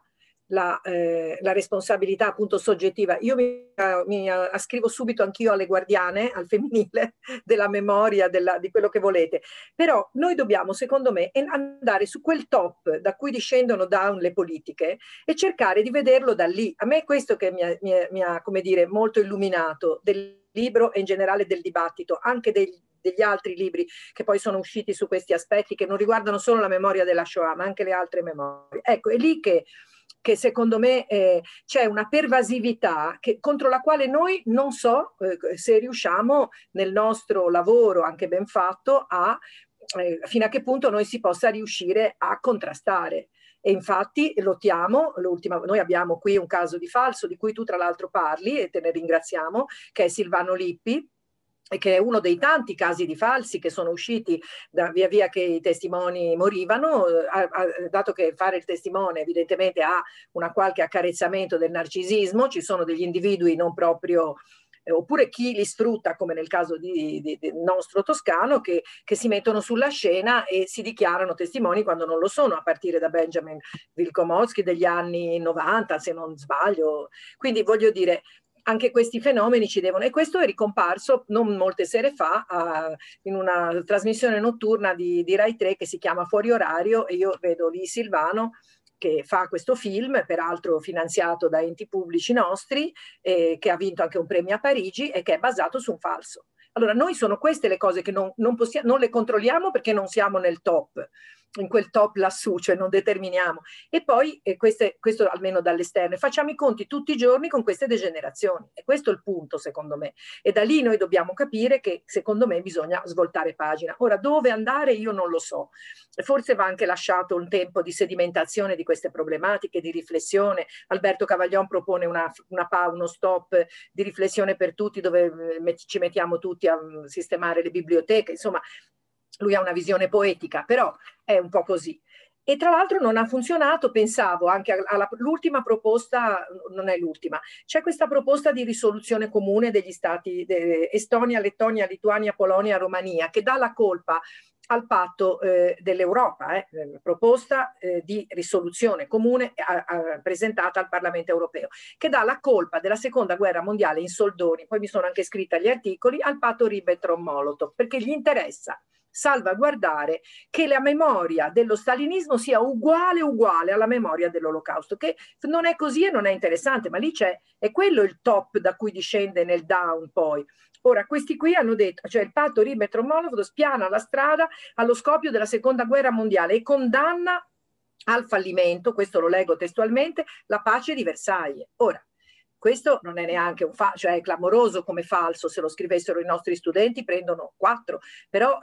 Speaker 3: la responsabilità appunto soggettiva. Io mi ascrivo subito anch'io alle guardiane, al femminile, della memoria, di quello che volete. Però noi dobbiamo, secondo me, andare su quel top da cui discendono down le politiche e cercare di vederlo da lì. A me è questo che mi ha, come dire, molto illuminato del libro e in generale del dibattito, anche degli altri libri che poi sono usciti su questi aspetti che non riguardano solo la memoria della Shoah, ma anche le altre memorie. Ecco, è lì che secondo me c'è una pervasività contro la quale noi non so se riusciamo nel nostro lavoro, anche ben fatto, fino a che punto noi si possa riuscire a contrastare. E infatti lottiamo, noi abbiamo qui un caso di falso di cui tu tra l'altro parli e te ne ringraziamo, che è Silvano Lippi, che è uno dei tanti casi di falsi che sono usciti via via che i testimoni morivano, dato che fare il testimone evidentemente ha una qualche accarezzamento del narcisismo, ci sono degli individui non proprio, oppure chi li sfrutta, come nel caso del nostro toscano, che si mettono sulla scena e si dichiarano testimoni quando non lo sono, a partire da Benjamin Wilkomotsky degli anni 90, se non sbaglio. Quindi voglio dire, anche questi fenomeni ci devono, e questo è ricomparso non molte sere fa in una trasmissione notturna di Rai 3 che si chiama Fuori Orario, e io vedo lì Silvano che fa questo film, peraltro finanziato da enti pubblici nostri, che ha vinto anche un premio a Parigi e che è basato su un falso. Allora noi sono queste le cose che non le controlliamo perché non siamo nel top, in quel top lassù, cioè non determiniamo. E poi, questo almeno dall'esterno, facciamo i conti tutti i giorni con queste degenerazioni. E questo è il punto, secondo me. E da lì noi dobbiamo capire che, secondo me, bisogna svoltare pagina. Ora, dove andare io non lo so. Forse va anche lasciato un tempo di sedimentazione di queste problematiche, di riflessione. Alberto Cavaglion propone uno stop di riflessione per tutti, dove ci mettiamo tutti a sistemare le biblioteche, insomma. Lui ha una visione poetica, però è un po' così. E tra l'altro non ha funzionato, pensavo anche all'ultima proposta, non è l'ultima, c'è questa proposta di risoluzione comune degli stati Estonia, Lettonia, Lituania, Polonia, Romania, che dà la colpa al patto dell'Europa, proposta di risoluzione comune presentata al Parlamento europeo, che dà la colpa della seconda guerra mondiale in soldoni, poi mi sono anche scritta gli articoli, al patto Ribbentrop-Molotov, perché gli interessa salvaguardare che la memoria dello stalinismo sia uguale alla memoria dell'Olocausto, che non è così e non è interessante, ma lì è quello il top da cui discende nel down poi. Ora, questi qui hanno detto, cioè il patto Ribbentrop-Molotov spiana la strada allo scoppio della seconda guerra mondiale e condanna al fallimento, questo lo leggo testualmente, la pace di Versailles. Ora, questo non è neanche cioè è clamoroso come falso, se lo scrivessero i nostri studenti prendono 4, però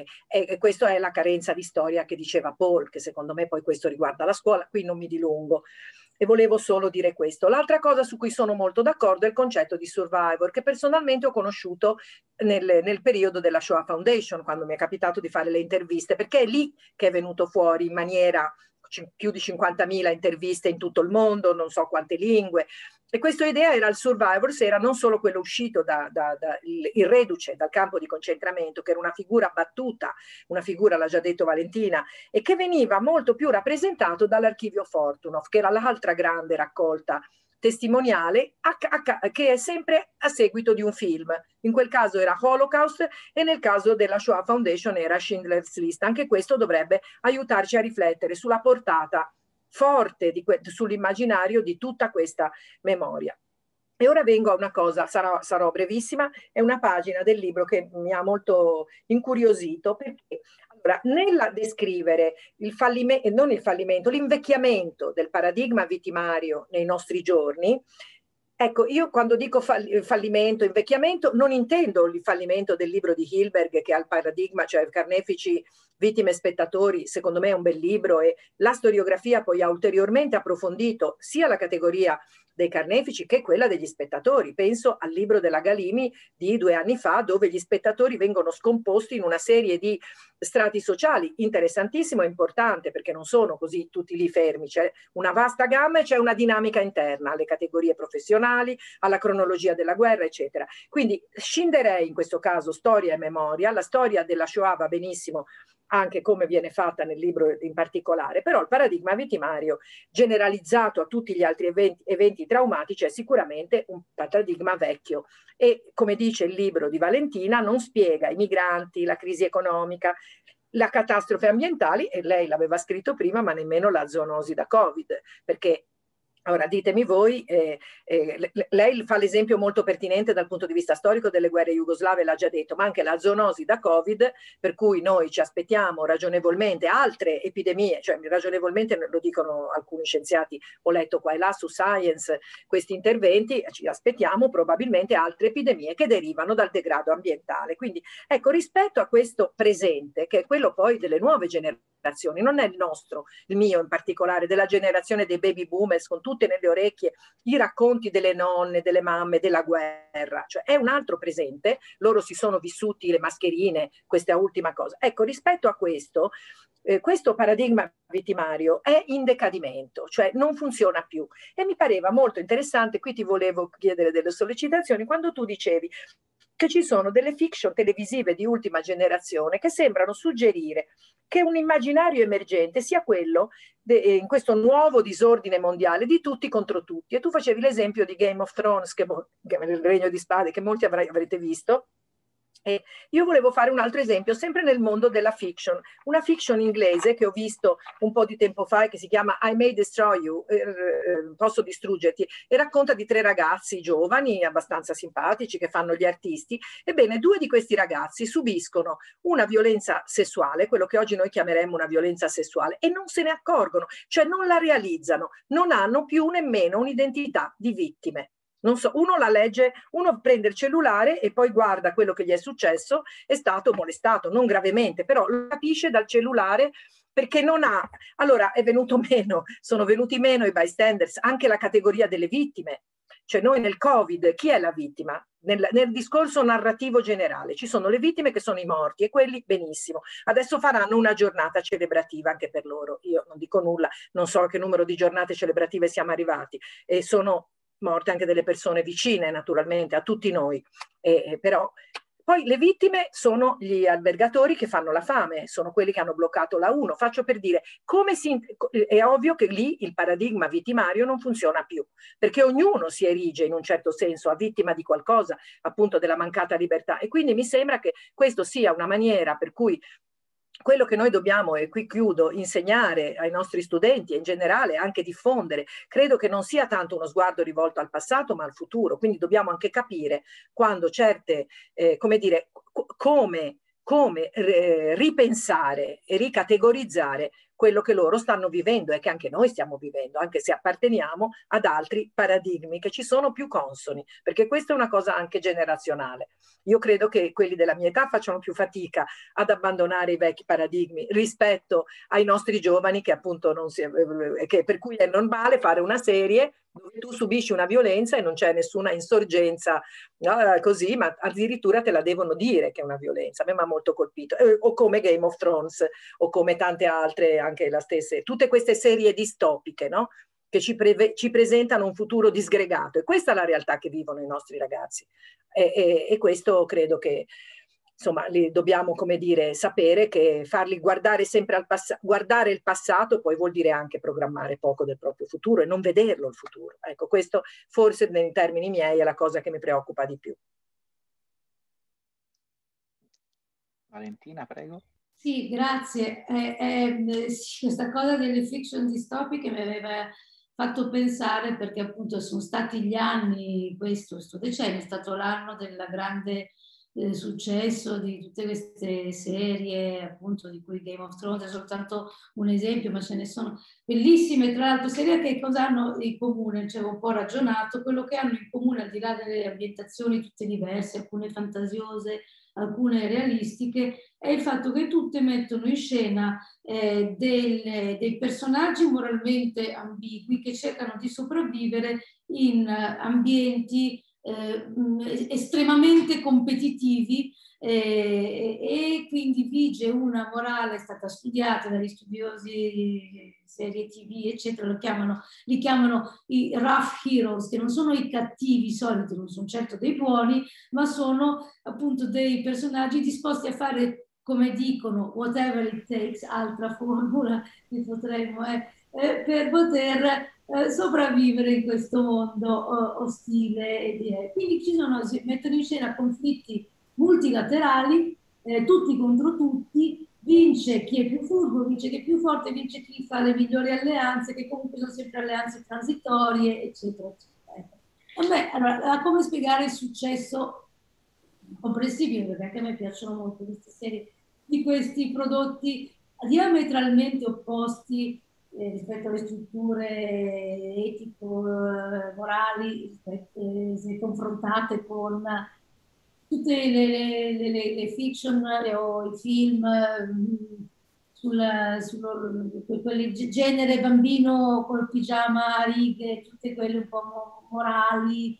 Speaker 3: questa è la carenza di storia che diceva Paul, che secondo me poi questo riguarda la scuola, qui non mi dilungo. E volevo solo dire questo. L'altra cosa su cui sono molto d'accordo è il concetto di survivor, che personalmente ho conosciuto nel periodo della Shoah Foundation, quando mi è capitato di fare le interviste, perché è lì che è venuto fuori in maniera più di 50.000 interviste in tutto il mondo, non so quante lingue. E questa idea era il survivor, era non solo quello uscito il reduce dal campo di concentramento, che era una figura battuta, una figura, l'ha già detto Valentina, e che veniva molto più rappresentato dall'archivio Fortunov, che era l'altra grande raccolta testimoniale che è sempre a seguito di un film. In quel caso era Holocaust e nel caso della Shoah Foundation era Schindler's List. Anche questo dovrebbe aiutarci a riflettere sulla portata forte sull'immaginario di tutta questa memoria. E ora vengo a una cosa, sarò brevissima, è una pagina del libro che mi ha molto incuriosito, perché allora, nella descrivere l'invecchiamento del paradigma vittimario nei nostri giorni, ecco, io quando dico fallimento, invecchiamento, non intendo il fallimento del libro di Hilberg che ha il paradigma, cioè carnefici, vittime e spettatori, secondo me è un bel libro, e la storiografia poi ha ulteriormente approfondito sia la categoria dei carnefici che quella degli spettatori. Penso al libro della Galimi di 2 anni fa, dove gli spettatori vengono scomposti in una serie di strati sociali, interessantissimo e importante, perché non sono così tutti lì fermi, c'è una vasta gamma e c'è una dinamica interna alle categorie professionali, alla cronologia della guerra, eccetera. Quindi scinderei in questo caso storia e memoria. La storia della Shoah va benissimo anche come viene fatta nel libro in particolare, però il paradigma vittimario generalizzato a tutti gli altri eventi traumatici è sicuramente un paradigma vecchio e, come dice il libro di Valentina, non spiega i migranti, la crisi economica, la catastrofe ambientali, e lei l'aveva scritto prima, ma nemmeno la zoonosi da Covid, perché ora ditemi voi, lei fa l'esempio molto pertinente dal punto di vista storico delle guerre jugoslave, l'ha già detto, ma anche la zoonosi da Covid, per cui noi ci aspettiamo ragionevolmente altre epidemie, cioè ragionevolmente lo dicono alcuni scienziati, ho letto qua e là su Science questi interventi, ci aspettiamo probabilmente altre epidemie che derivano dal degrado ambientale. Quindi ecco, rispetto a questo presente, che è quello poi delle nuove generazioni, non è il nostro, il mio in particolare, della generazione dei baby boomers con tutte nelle orecchie i racconti delle nonne, delle mamme, della guerra, cioè è un altro presente, loro si sono vissuti le mascherine, questa ultima cosa. Ecco, rispetto a questo, questo paradigma vittimario è in decadimento, cioè non funziona più. E mi pareva molto interessante, qui ti volevo chiedere delle sollecitazioni, quando tu dicevi che ci sono delle fiction televisive di ultima generazione che sembrano suggerire che un immaginario emergente sia quello in questo nuovo disordine mondiale di tutti contro tutti. E tu facevi l'esempio di Game of Thrones, che il Regno di Spade, che molti avrete visto. E io volevo fare un altro esempio, sempre nel mondo della fiction, una fiction inglese che ho visto un po' di tempo fa e che si chiama I May Destroy You, posso distruggerti, e racconta di 3 ragazzi giovani, abbastanza simpatici, che fanno gli artisti. Ebbene, 2 di questi ragazzi subiscono una violenza sessuale, quello che oggi noi chiameremmo una violenza sessuale, e non se ne accorgono, cioè non la realizzano, non hanno più nemmeno un'identità di vittime. Non so, uno la legge, uno prende il cellulare e poi guarda quello che gli è successo, è stato molestato, non gravemente, però lo capisce dal cellulare perché non ha, allora è venuto meno, sono venuti meno i bystanders, anche la categoria delle vittime. Cioè noi nel Covid, chi è la vittima? Nel discorso narrativo generale ci sono le vittime che sono i morti e quelli benissimo. Adesso faranno una giornata celebrativa anche per loro. Io non dico nulla, non so a che numero di giornate celebrative siamo arrivati e sono morte anche delle persone vicine naturalmente a tutti noi, però poi le vittime sono gli albergatori che fanno la fame, sono quelli che hanno bloccato la 1. Faccio per dire, è ovvio che lì il paradigma vittimario non funziona più, perché ognuno si erige in un certo senso a vittima di qualcosa, appunto della mancata libertà, e quindi mi sembra che questo sia una maniera per cui quello che noi dobbiamo, e qui chiudo, insegnare ai nostri studenti e in generale anche diffondere, credo che non sia tanto uno sguardo rivolto al passato ma al futuro, quindi dobbiamo anche capire quando certe, come dire, come ripensare e ricategorizzare quello che loro stanno vivendo e che anche noi stiamo vivendo, anche se apparteniamo ad altri paradigmi che ci sono più consoni, perché questa è una cosa anche generazionale. Io credo che quelli della mia età facciano più fatica ad abbandonare i vecchi paradigmi rispetto ai nostri giovani che appunto per cui è normale fare una serie dove tu subisci una violenza e non c'è nessuna insorgenza, no, così, ma addirittura te la devono dire che è una violenza. A me mi ha molto colpito. O come Game of Thrones, o come tante altre, anche la stessa, tutte queste serie distopiche, no? Che ci presentano un futuro disgregato. E questa è la realtà che vivono i nostri ragazzi. E questo credo che insomma, li dobbiamo, come dire, sapere che farli guardare sempre al passato, guardare il passato poi vuol dire anche programmare poco del proprio futuro e non vederlo il futuro. Ecco, questo forse nei termini miei è la cosa che mi preoccupa di più.
Speaker 1: Valentina, prego.
Speaker 4: Sì, grazie. Questa cosa delle fiction distopiche mi aveva fatto pensare, perché appunto sono stati gli anni, questo decennio è stato l'anno del grande successo di tutte queste serie, appunto, di cui Game of Thrones è soltanto un esempio, ma ce ne sono bellissime, tra l'altro, serie che cosa hanno in comune? Ci avevo un po' ragionato, quello che hanno in comune, al di là delle ambientazioni tutte diverse, alcune fantasiose, alcune realistiche, è il fatto che tutte mettono in scena dei personaggi moralmente ambigui che cercano di sopravvivere in ambienti estremamente competitivi e quindi vige una morale, è stata studiata dagli studiosi serie TV eccetera, li chiamano i rough heroes, che non sono i cattivi soliti, non sono certo dei buoni, ma sono appunto dei personaggi disposti a fare come dicono, whatever it takes, altra formula che potremmo, per poter sopravvivere in questo mondo ostile. Quindi si mettono in scena conflitti multilaterali, tutti contro tutti, vince chi è più furbo, vince chi è più forte, vince chi fa le migliori alleanze, che comunque sono sempre alleanze transitorie, eccetera, eccetera. A me, allora, come spiegare il successo comprensibile, perché anche a me piacciono molto queste serie di questi prodotti diametralmente opposti rispetto alle strutture etico-morali, se confrontate con tutte le fiction o i film quel genere bambino col pigiama a righe, tutte quelle un po' morali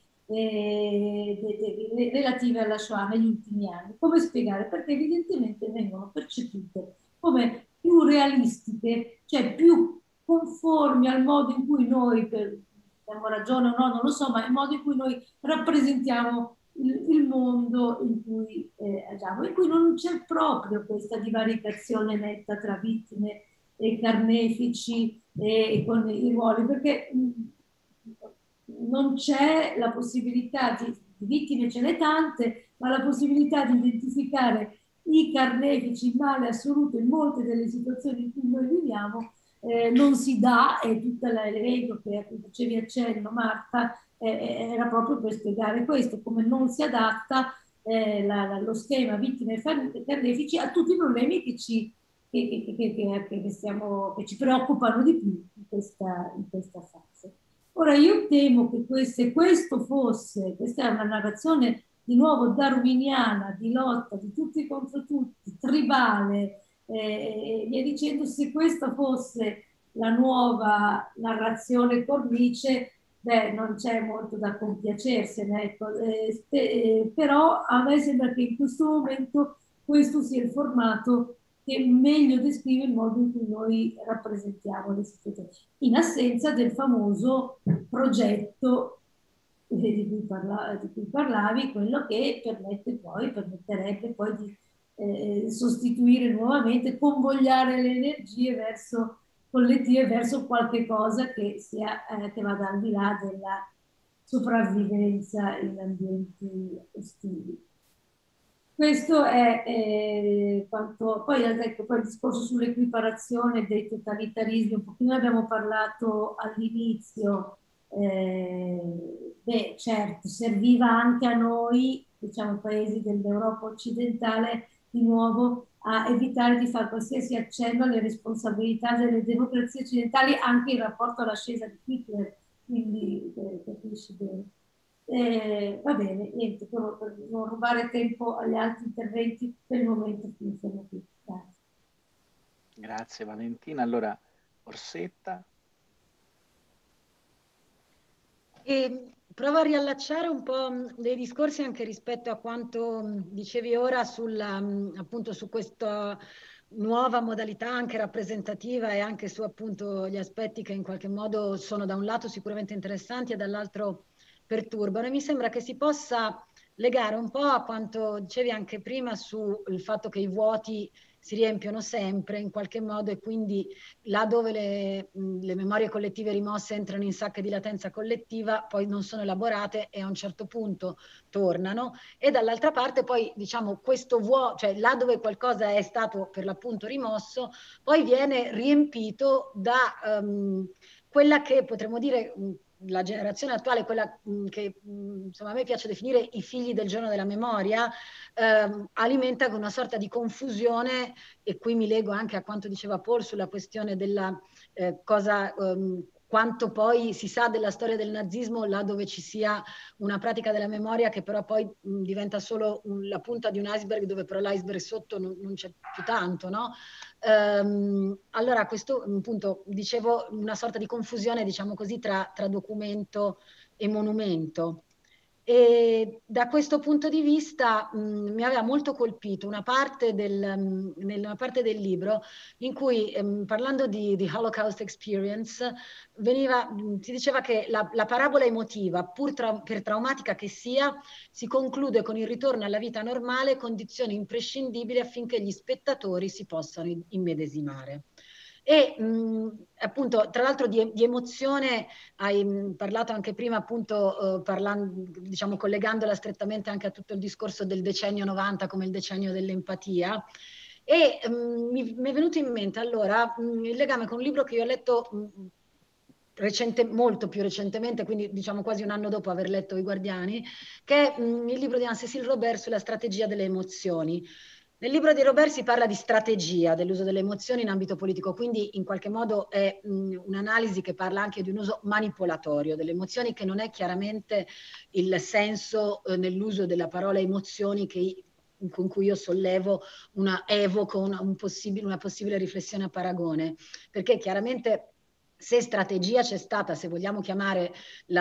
Speaker 4: relative alla Shoah negli ultimi anni. Come spiegare? Perché evidentemente vengono percepite come più realistiche, cioè più conformi al modo in cui noi, abbiamo ragione o no, non lo so, ma il modo in cui noi rappresentiamo il mondo in cui agiamo, in cui non c'è proprio questa divaricazione netta tra vittime e carnefici e con i ruoli, perché non c'è la possibilità di vittime, ce n'è tante, ma la possibilità di identificare i carnefici in male assoluto in molte delle situazioni in cui noi viviamo non si dà, e tutto l'elenco che dicevi accenno, Marta, era proprio per spiegare questo, come non si adatta lo schema vittime e carnefici a tutti i problemi che ci preoccupano di più in questa fase. Ora io temo che questa è una narrazione di nuovo darwiniana, di lotta di tutti contro tutti, tribale, via dicendo, se questa fosse la nuova narrazione cornice, beh, non c'è molto da compiacersene, ecco. Però a me sembra che in questo momento questo sia il formato che meglio descrive il modo in cui noi rappresentiamo le situazioni, in assenza del famoso progetto di cui parlavi, quello che permetterebbe poi di sostituire nuovamente, convogliare le energie collettive verso qualche cosa che vada al di là della sopravvivenza in ambienti ostili. Questo è quanto. Poi ecco, poi il discorso sull'equiparazione dei totalitarismi, un pochino abbiamo parlato all'inizio. Beh, certo, serviva anche a noi, diciamo, paesi dell'Europa occidentale, di nuovo a evitare di fare qualsiasi accenno alle responsabilità delle democrazie occidentali anche in rapporto all'ascesa di Hitler, quindi capisci bene. Va bene, niente, per non rubare tempo agli altri interventi, per il momento finiscono qui. Grazie.
Speaker 1: Grazie Valentina. Allora, Orsetta.
Speaker 5: E provo a riallacciare un po' dei discorsi anche rispetto a quanto dicevi ora appunto su questa nuova modalità anche rappresentativa e anche su appunto gli aspetti che in qualche modo sono da un lato sicuramente interessanti e dall'altro perturbano. E mi sembra che si possa legare un po' a quanto dicevi anche prima sul fatto che i vuoti si riempiono sempre in qualche modo, e quindi là dove le memorie collettive rimosse entrano in sacche di latenza collettiva, poi non sono elaborate e a un certo punto tornano. E dall'altra parte poi, diciamo, questo vuoto, cioè là dove qualcosa è stato per l'appunto rimosso, poi viene riempito da quella che potremmo dire la generazione attuale, quella che insomma a me piace definire i figli del giorno della memoria, alimenta con una sorta di confusione, e qui mi lego anche a quanto diceva Paul sulla questione della quanto poi si sa della storia del nazismo là dove ci sia una pratica della memoria che però poi diventa solo la punta di un iceberg, dove però l'iceberg sotto non c'è più tanto, no? Allora a questo punto dicevo una sorta di confusione, diciamo così, tra documento e monumento. E da questo punto di vista mi aveva molto colpito una parte nella parte del libro in cui, parlando di Holocaust Experience, si diceva che la parabola emotiva, per traumatica che sia, si conclude con il ritorno alla vita normale, condizione imprescindibile affinché gli spettatori si possano immedesimare. E appunto, tra l'altro di emozione hai parlato anche prima, appunto, diciamo, collegandola strettamente anche a tutto il discorso del decennio 90 come il decennio dell'empatia. E mi è venuto in mente allora il legame con un libro che io ho letto molto più recentemente, quindi diciamo quasi un anno dopo aver letto I Guardiani, che è il libro di Anne-Cécile Robert sulla strategia delle emozioni. Nel libro di Robert si parla di strategia dell'uso delle emozioni in ambito politico, quindi in qualche modo è un'analisi che parla anche di un uso manipolatorio delle emozioni, che non è chiaramente il senso nell'uso della parola emozioni con cui io evoco una possibile riflessione a paragone, perché chiaramente se strategia c'è stata, se vogliamo chiamare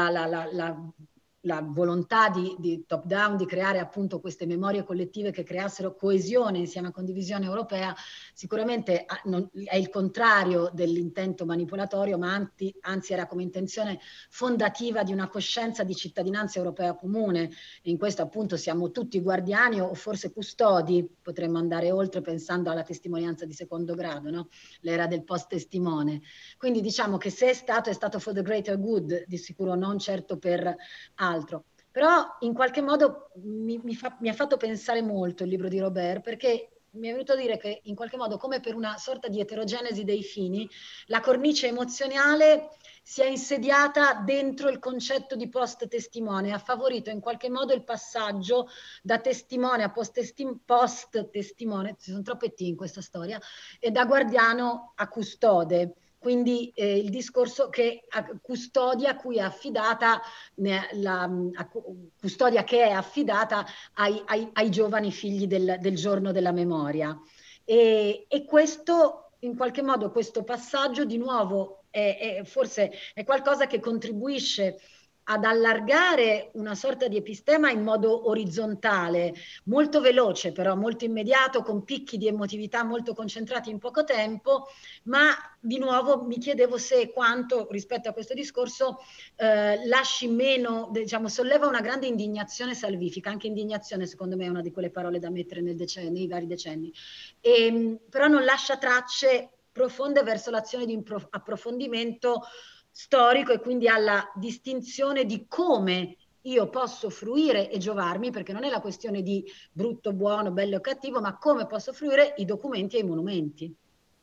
Speaker 5: la volontà di top down, di creare appunto queste memorie collettive che creassero coesione insieme a condivisione europea, sicuramente è il contrario dell'intento manipolatorio, ma anzi era come intenzione fondativa di una coscienza di cittadinanza europea comune. E in questo appunto siamo tutti guardiani o forse custodi, potremmo andare oltre pensando alla testimonianza di secondo grado, no? L'era del post-testimone. Quindi diciamo che se è stato for the greater good, di sicuro non certo per altro. Però in qualche modo mi ha fatto pensare molto il libro di Robert, perché mi è venuto a dire che in qualche modo, come per una sorta di eterogenesi dei fini, la cornice emozionale si è insediata dentro il concetto di post-testimone, ha favorito in qualche modo il passaggio da testimone a post-testimone, ci sono troppe T in questa storia, e da guardiano a custode. Quindi il discorso che custodia cui è affidata, custodia che è affidata ai giovani figli del giorno della memoria. E questo, in qualche modo, questo passaggio di nuovo forse è qualcosa che contribuisce ad allargare una sorta di epistema in modo orizzontale, molto veloce però, molto immediato, con picchi di emotività molto concentrati in poco tempo, ma di nuovo mi chiedevo se quanto rispetto a questo discorso lasci meno, diciamo, solleva una grande indignazione salvifica, anche indignazione secondo me è una di quelle parole da mettere nei vari decenni, però non lascia tracce profonde verso l'azione di approfondimento storico e quindi alla distinzione di come io posso fruire e giovarmi, perché non è la questione di brutto, buono, bello o cattivo, ma come posso fruire i documenti e i monumenti.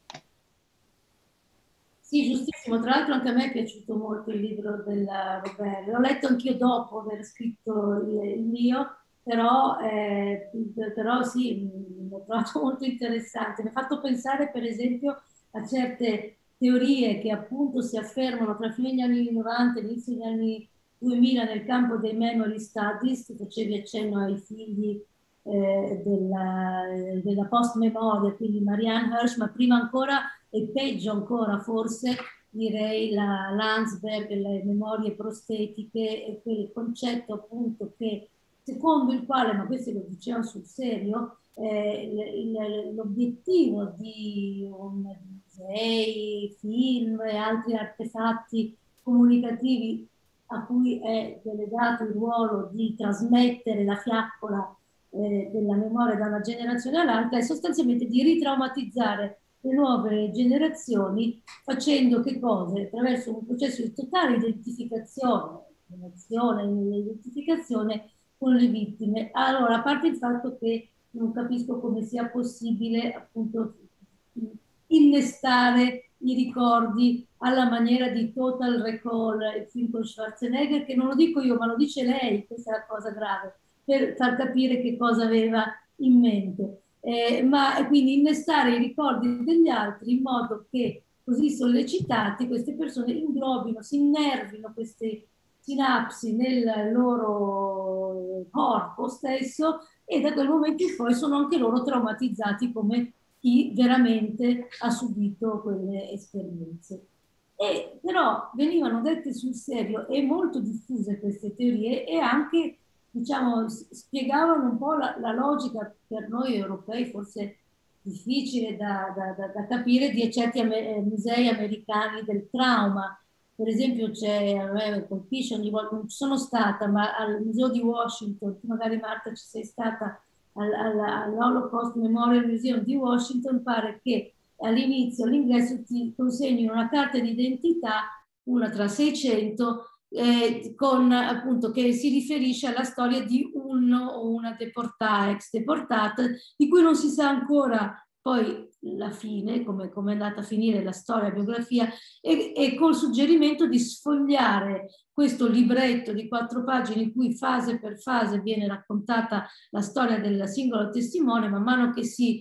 Speaker 4: Sì, giustissimo. Tra l'altro anche a me è piaciuto molto il libro della Robert. L'ho letto anch'io dopo aver scritto il mio, però sì, l'ho trovato molto interessante. Mi ha fatto pensare per esempio a certe teorie che appunto si affermano tra fine degli anni 90 e inizio degli anni 2000 nel campo dei memory studies. Tu facevi accenno ai figli della post-memoria, quindi Marianne Hirsch, ma prima ancora e peggio ancora forse direi la Landsberg, le memorie prostetiche e quel concetto appunto che secondo il quale, ma questi lo dicevano sul serio, l'obiettivo di un musei, film e altri artefatti comunicativi a cui è delegato il ruolo di trasmettere la fiaccola della memoria da una generazione all'altra è sostanzialmente di ritraumatizzare le nuove generazioni facendo che cosa? Attraverso un processo di totale identificazione, identificazione con le vittime. Allora, a parte il fatto che non capisco come sia possibile appunto innestare i ricordi alla maniera di Total Recall, il film con Schwarzenegger, che non lo dico io, ma lo dice lei, questa è la cosa grave, per far capire che cosa aveva in mente. Ma quindi innestare i ricordi degli altri in modo che così sollecitati queste persone inglobino, si innervino queste sinapsi nel loro corpo stesso e da quel momento in poi sono anche loro traumatizzati come chi veramente ha subito quelle esperienze. Però venivano dette sul serio e molto diffuse queste teorie e anche diciamo, spiegavano un po' la logica per noi europei, forse difficile da capire, di certi musei americani del trauma. Per esempio a me colpisce ogni volta, non ci sono stata, ma al Museo di Washington, tu magari Marta ci sei stata, all'Holocaust Memorial Museum di Washington, pare che all'inizio, all'ingresso ti consegnino una carta d'identità, una tra 600, con appunto che si riferisce alla storia di uno o una ex deportata, di cui non si sa ancora poi la fine, come è andata a finire la storia, la biografia, e col suggerimento di sfogliare questo libretto di 4 pagine in cui fase per fase viene raccontata la storia del singolo testimone, man mano che ci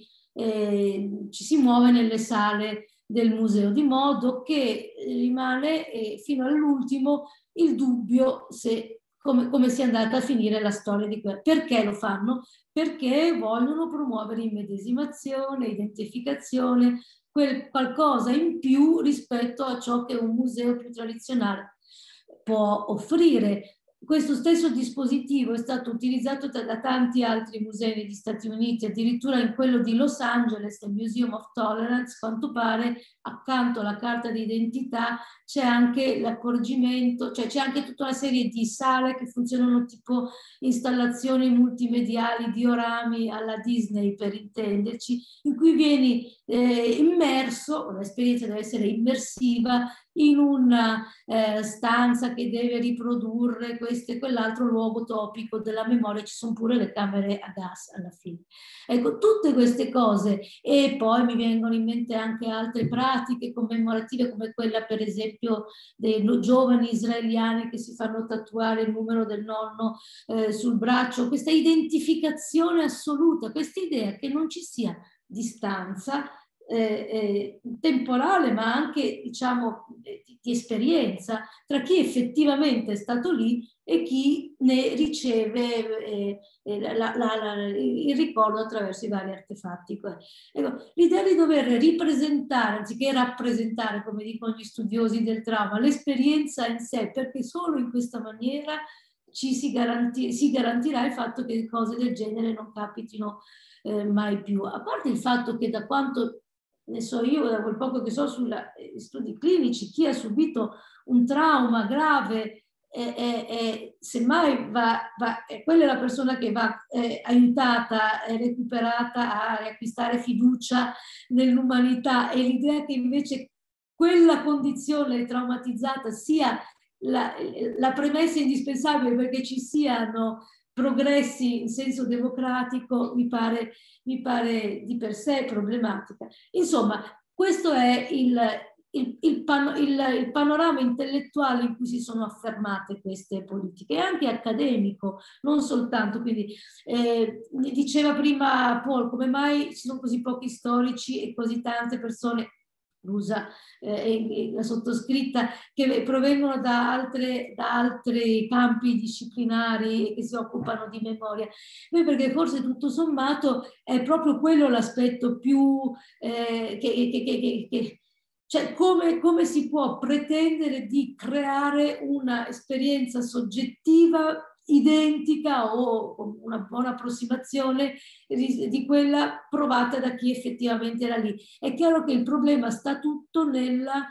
Speaker 4: si muove nelle sale del museo, di modo che rimane fino all'ultimo il dubbio se come sia andata a finire la storia di quello. Perché lo fanno? Perché vogliono promuovere immedesimazione, identificazione, qualcosa in più rispetto a ciò che un museo più tradizionale può offrire. Questo stesso dispositivo è stato utilizzato da tanti altri musei negli Stati Uniti, addirittura in quello di Los Angeles, il Museum of Tolerance, quanto pare, accanto alla carta d'identità c'è anche l'accorgimento, cioè c'è anche tutta una serie di sale che funzionano tipo installazioni multimediali, diorami alla Disney per intenderci, in cui vieni immerso, l'esperienza deve essere immersiva, in una stanza che deve riprodurre questo e quell'altro luogo topico della memoria, ci sono pure le camere a gas alla fine. Ecco, tutte queste cose, e poi mi vengono in mente anche altre pratiche commemorative come quella per esempio dei giovani israeliani che si fanno tatuare il numero del nonno sul braccio, questa identificazione assoluta, questa idea che non ci sia distanza temporale ma anche diciamo di esperienza tra chi effettivamente è stato lì e chi ne riceve il ricordo attraverso i vari artefatti. Ecco, l'idea di dover ripresentare anziché rappresentare, come dicono gli studiosi del trauma, l'esperienza in sé, perché solo in questa maniera si garantirà il fatto che cose del genere non capitino mai più. A parte il fatto che da quanto ne so io, da quel poco che so sugli studi clinici, chi ha subito un trauma grave semmai quella è la persona che va aiutata e recuperata a riacquistare fiducia nell'umanità, e l'idea che invece quella condizione traumatizzata sia la premessa indispensabile perché ci siano progressi in senso democratico mi pare di per sé problematica. Insomma, questo è il panorama intellettuale in cui si sono affermate queste politiche, e anche accademico, non soltanto. Quindi diceva prima Paul, come mai ci sono così pochi storici e così tante persone, l'usa la sottoscritta, che provengono da altri campi disciplinari e che si occupano di memoria. Beh, perché forse tutto sommato è proprio quello l'aspetto più cioè come si può pretendere di creare una esperienza soggettiva identica o una buona approssimazione di quella provata da chi effettivamente era lì. È chiaro che il problema sta tutto nella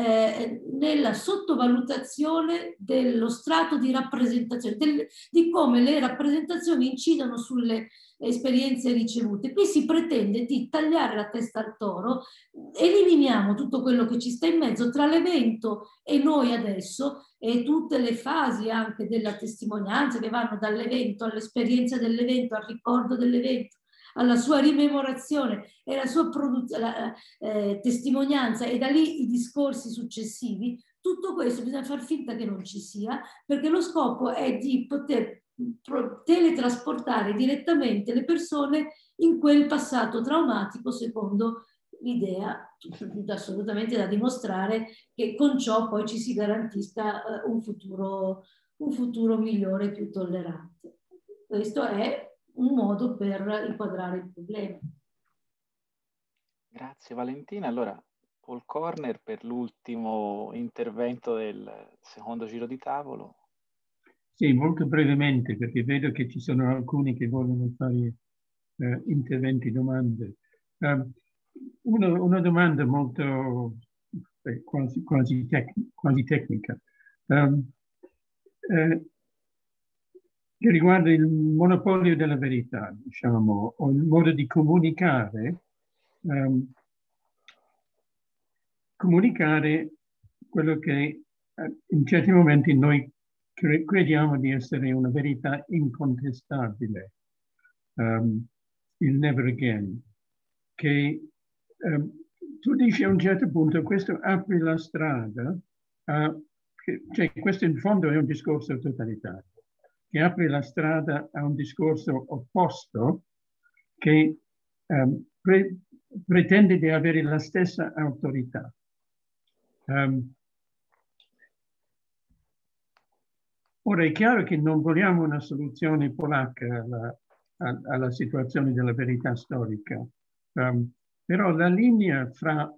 Speaker 4: sottovalutazione dello strato di rappresentazione, di come le rappresentazioni incidono sulle esperienze ricevute. Qui si pretende di tagliare la testa al toro, eliminiamo tutto quello che ci sta in mezzo tra l'evento e noi adesso, e tutte le fasi anche della testimonianza che vanno dall'evento all'esperienza dell'evento, al ricordo dell'evento, alla sua rimemorazione e alla sua testimonianza, e da lì i discorsi successivi. Tutto questo bisogna far finta che non ci sia, perché lo scopo è di poter teletrasportare direttamente le persone in quel passato traumatico, secondo l'idea assolutamente da dimostrare che con ciò poi ci si garantisca un futuro migliore, più tollerante. Questo è un modo per inquadrare il problema.
Speaker 1: Grazie Valentina. Allora, Paul Corner per l'ultimo intervento del secondo giro di tavolo.
Speaker 6: Sì, molto brevemente, perché vedo che ci sono alcuni che vogliono fare interventi, domande. Una domanda molto quasi tecnica, che riguarda il monopolio della verità, diciamo, o il modo di comunicare, comunicare quello che in certi momenti noi crediamo di essere una verità incontestabile, il never again, che tu dici a un certo punto questo apre la strada a, cioè questo in fondo è un discorso totalitario, che apre la strada a un discorso opposto che pretende di avere la stessa autorità. Ora è chiaro che non vogliamo una soluzione polacca alla situazione della verità storica, però la linea fra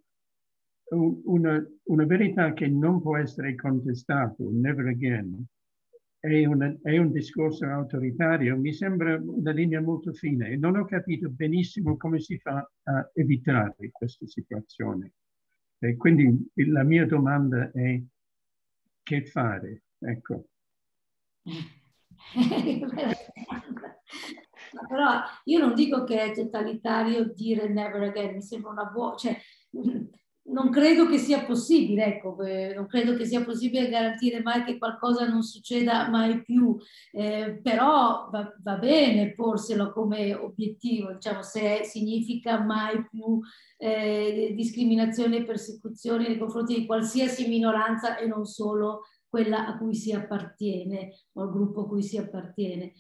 Speaker 6: una verità che non può essere contestata, never again, è un discorso autoritario, mi sembra una linea molto fine e non ho capito benissimo come si fa a evitare questa situazione. E quindi la mia domanda è che fare? Ecco.
Speaker 4: Però io non dico che è totalitario dire never again, mi sembra una buona, cioè non credo che sia possibile, ecco, non credo che sia possibile garantire mai che qualcosa non succeda mai più, però va bene porselo come obiettivo, diciamo, se significa mai più discriminazione e persecuzione nei confronti di qualsiasi minoranza e non solo quella a cui si appartiene o al gruppo a cui si appartiene.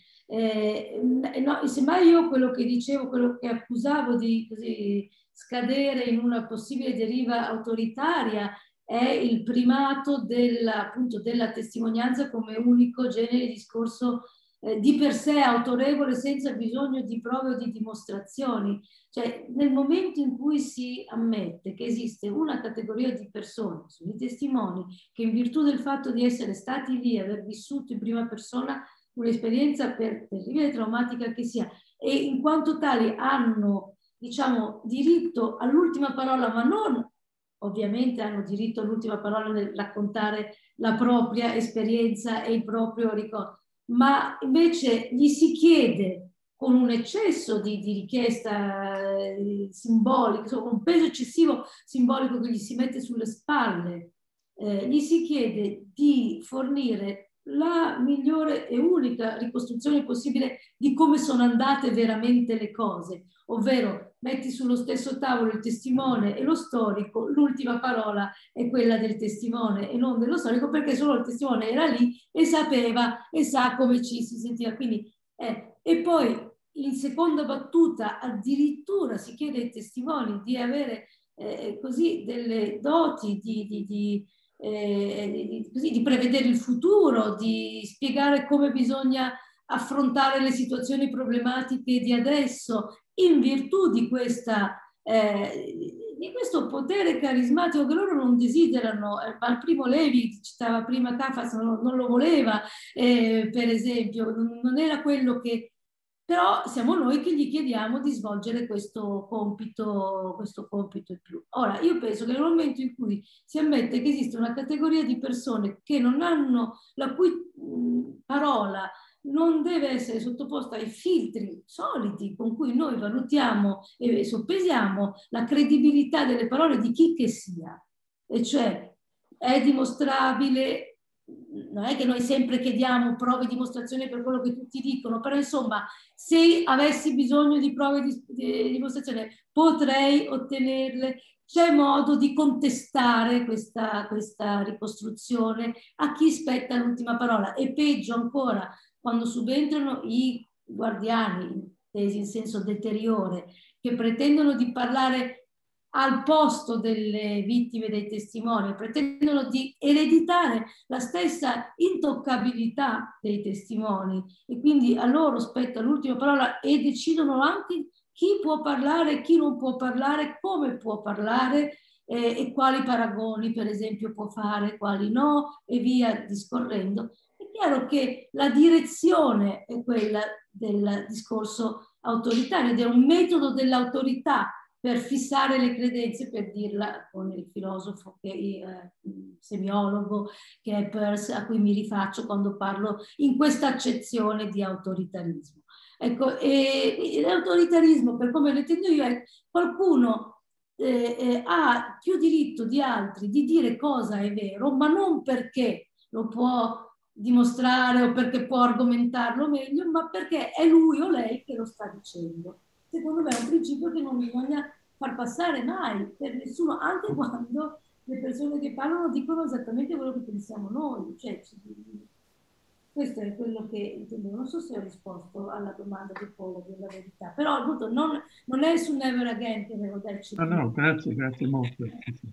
Speaker 4: No, semmai io quello che dicevo, quello che accusavo di così scadere in una possibile deriva autoritaria è il primato appunto, della testimonianza come unico genere di discorso di per sé autorevole senza bisogno di prove o di dimostrazioni. Cioè, nel momento in cui si ammette che esiste una categoria di persone, sono i testimoni, che in virtù del fatto di essere stati lì, aver vissuto in prima persona un'esperienza terribile e traumatica che sia, e in quanto tali hanno, diciamo, diritto all'ultima parola, ma non ovviamente hanno diritto all'ultima parola nel raccontare la propria esperienza e il proprio ricordo, ma invece gli si chiede con un eccesso di richiesta simbolica, insomma, un peso eccessivo simbolico che gli si mette sulle spalle, gli si chiede di fornire la migliore e unica ricostruzione possibile di come sono andate veramente le cose, ovvero metti sullo stesso tavolo il testimone e lo storico, l'ultima parola è quella del testimone e non dello storico, perché solo il testimone era lì e sapeva e sa come ci si sentiva. Quindi, e poi in seconda battuta addirittura si chiede ai testimoni di avere così delle doti di prevedere il futuro, di spiegare come bisogna affrontare le situazioni problematiche di adesso in virtù di questo potere carismatico che loro non desiderano. Ma il primo Levi, citava prima Cafas, non lo voleva, per esempio, non era quello che... Però siamo noi che gli chiediamo di svolgere questo compito in più. Ora, io penso che nel momento in cui si ammette che esiste una categoria di persone che non hanno, la cui parola non deve essere sottoposta ai filtri soliti con cui noi valutiamo e soppesiamo la credibilità delle parole di chi che sia, e cioè è dimostrabile. Non è che noi sempre chiediamo prove e dimostrazioni per quello che tutti dicono, però insomma, se avessi bisogno di prove di dimostrazione potrei ottenerle. C'è modo di contestare questa ricostruzione a chi spetta l'ultima parola, e peggio ancora quando subentrano i guardiani, intesi in senso deteriore, che pretendono di parlare al posto delle vittime, dei testimoni, pretendono di ereditare la stessa intoccabilità dei testimoni, e quindi a loro spetta l'ultima parola e decidono anche chi può parlare, chi non può parlare, come può parlare e quali paragoni per esempio può fare, quali no, e via discorrendo. E chiaro che la direzione è quella del discorso autoritario ed è un metodo dell'autorità per fissare le credenze, per dirla con il filosofo, semiologo, che è Peirce, a cui mi rifaccio quando parlo in questa accezione di autoritarismo. Ecco, e l'autoritarismo, per come lo intendo io, è qualcuno ha più diritto di altri di dire cosa è vero, ma non perché lo può dimostrare o perché può argomentarlo meglio, ma perché è lui o lei che lo sta dicendo. Secondo me è un principio che non bisogna far passare mai per nessuno, anche quando le persone che parlano dicono esattamente quello che pensiamo noi. Cioè, questo è quello che intendevo. Non so se ho risposto alla domanda di Paolo della verità, però appunto non è su Never Again che devo darci.
Speaker 6: No, grazie molto.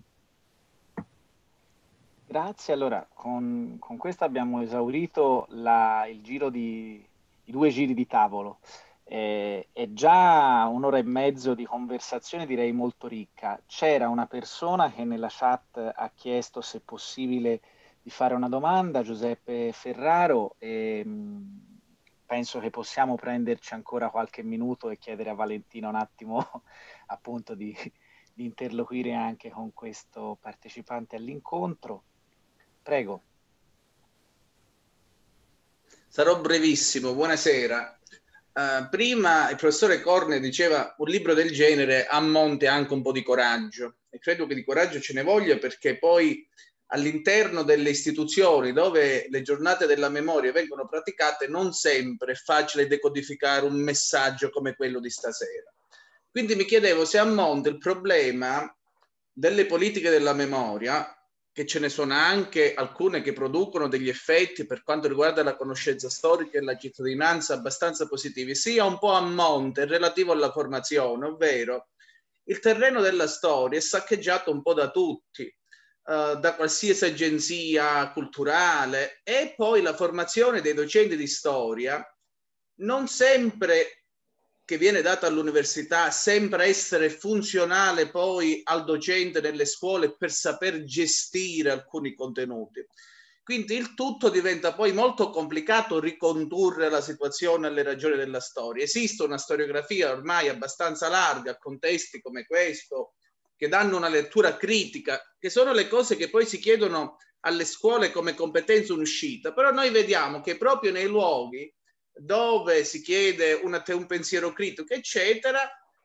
Speaker 1: Grazie, allora con questo abbiamo esaurito i due giri di tavolo. È già un'ora e mezzo di conversazione, direi molto ricca. C'era una persona che nella chat ha chiesto se è possibile di fare una domanda, Giuseppe Ferraro, e penso che possiamo prenderci ancora qualche minuto e chiedere a Valentina un attimo appunto di interloquire anche con questo partecipante all'incontro. Prego.
Speaker 8: Sarò brevissimo, buonasera. Prima il professore Corne diceva un libro del genere a monte anche un po' di coraggio, e credo che di coraggio ce ne voglia, perché poi all'interno delle istituzioni dove le giornate della memoria vengono praticate non sempre è facile decodificare un messaggio come quello di stasera. Quindi mi chiedevo se a monte il problema delle politiche della memoria, che ce ne sono anche alcune che producono degli effetti per quanto riguarda la conoscenza storica e la cittadinanza abbastanza positivi, sia un po' a monte relativo alla formazione, ovvero il terreno della storia è saccheggiato un po' da tutti, da qualsiasi agenzia culturale, e poi la formazione dei docenti di storia non sempre che viene data all'università sembra essere funzionale poi al docente nelle scuole per saper gestire alcuni contenuti. Quindi il tutto diventa poi molto complicato ricondurre la situazione alle ragioni della storia. Esiste una storiografia ormai abbastanza larga, contesti come questo, che danno una lettura critica, che sono le cose che poi si chiedono alle scuole come competenza in uscita, però noi vediamo che proprio nei luoghi dove si chiede un pensiero critico, eccetera,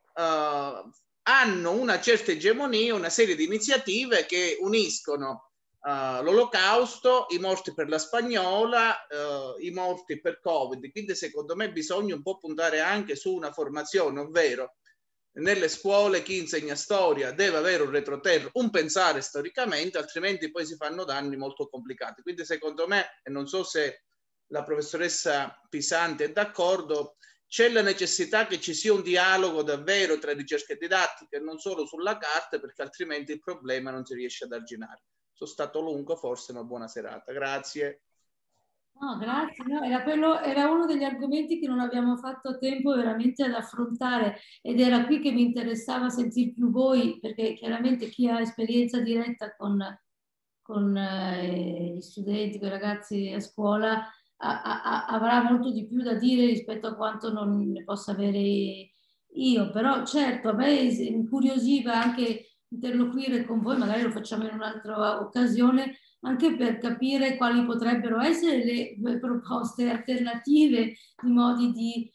Speaker 8: hanno una certa egemonia, una serie di iniziative che uniscono l'Olocausto, i morti per la Spagnola, i morti per Covid. Quindi secondo me bisogna un po' puntare anche su una formazione, ovvero nelle scuole chi insegna storia deve avere un retroterra, un pensare storicamente, altrimenti poi si fanno danni molto complicati. Quindi secondo me, e non so se la professoressa Pisanti è d'accordo, c'è la necessità che ci sia un dialogo davvero tra ricerche didattiche, non solo sulla carta, perché altrimenti il problema non si riesce ad arginare. Sono stato lungo forse, ma buona serata. Grazie.
Speaker 4: No, grazie. No, era uno degli argomenti che non abbiamo fatto tempo veramente ad affrontare, ed era qui che mi interessava sentire più voi, perché chiaramente chi ha esperienza diretta con gli studenti, con i ragazzi a scuola, avrà molto di più da dire rispetto a quanto non ne possa avere io. Però certo, a me incuriosiva anche interloquire con voi, magari lo facciamo in un'altra occasione, anche per capire quali potrebbero essere le proposte alternative, i modi di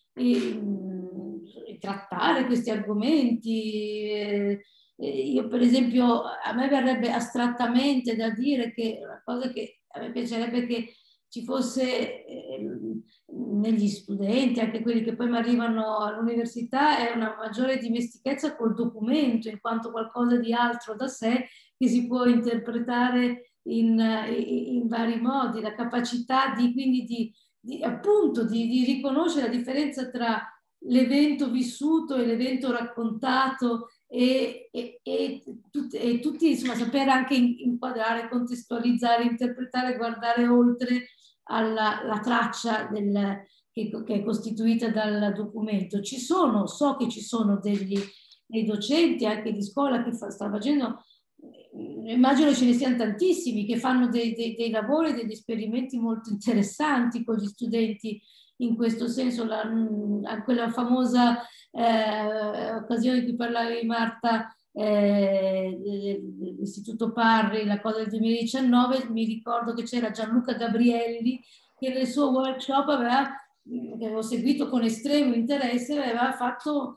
Speaker 4: trattare questi argomenti. Io per esempio, a me verrebbe astrattamente da dire che una cosa che a me piacerebbe che ci fosse negli studenti, anche quelli che poi mi arrivano all'università, è una maggiore dimestichezza col documento, in quanto qualcosa di altro da sé che si può interpretare in vari modi, la capacità quindi appunto di riconoscere la differenza tra l'evento vissuto e l'evento raccontato, e tutti insomma saper anche inquadrare, contestualizzare, interpretare, guardare oltre alla traccia che è costituita dal documento. So che ci sono dei docenti anche di scuola che stanno facendo immagino ce ne siano tantissimi che fanno dei lavori, degli esperimenti molto interessanti con gli studenti in questo senso. Quella famosa occasione di cui parlavi, Marta, dell'Istituto Parri, la cosa del 2019, mi ricordo che c'era Gianluca Gabrielli che nel suo workshop che avevo seguito con estremo interesse, aveva fatto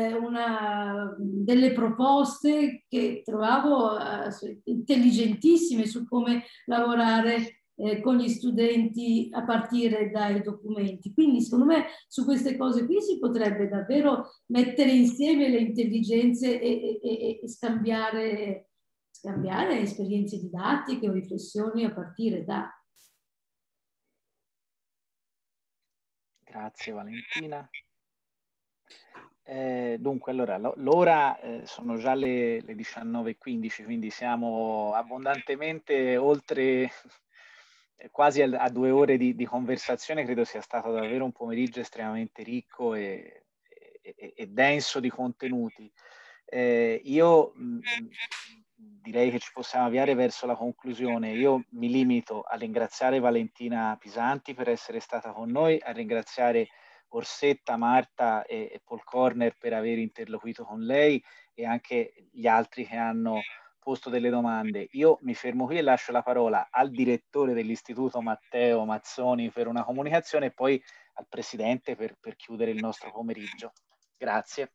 Speaker 4: delle proposte che trovavo intelligentissime su come lavorare con gli studenti a partire dai documenti. Quindi secondo me su queste cose qui si potrebbe davvero mettere insieme le intelligenze e scambiare esperienze didattiche o riflessioni a partire da...
Speaker 1: Grazie Valentina. Dunque, allora, l'ora sono già le 19:15, quindi siamo abbondantemente oltre, quasi a 2 ore di conversazione. Credo sia stato davvero un pomeriggio estremamente ricco e denso di contenuti. Io direi che ci possiamo avviare verso la conclusione. Io mi limito a ringraziare Valentina Pisanti per essere stata con noi, a ringraziare Orsetta, Marta e Paul Corner per aver interloquito con lei e anche gli altri che hanno posto delle domande. Io mi fermo qui e lascio la parola al direttore dell'istituto Matteo Mazzoni per una comunicazione e poi al presidente per chiudere il nostro pomeriggio. Grazie.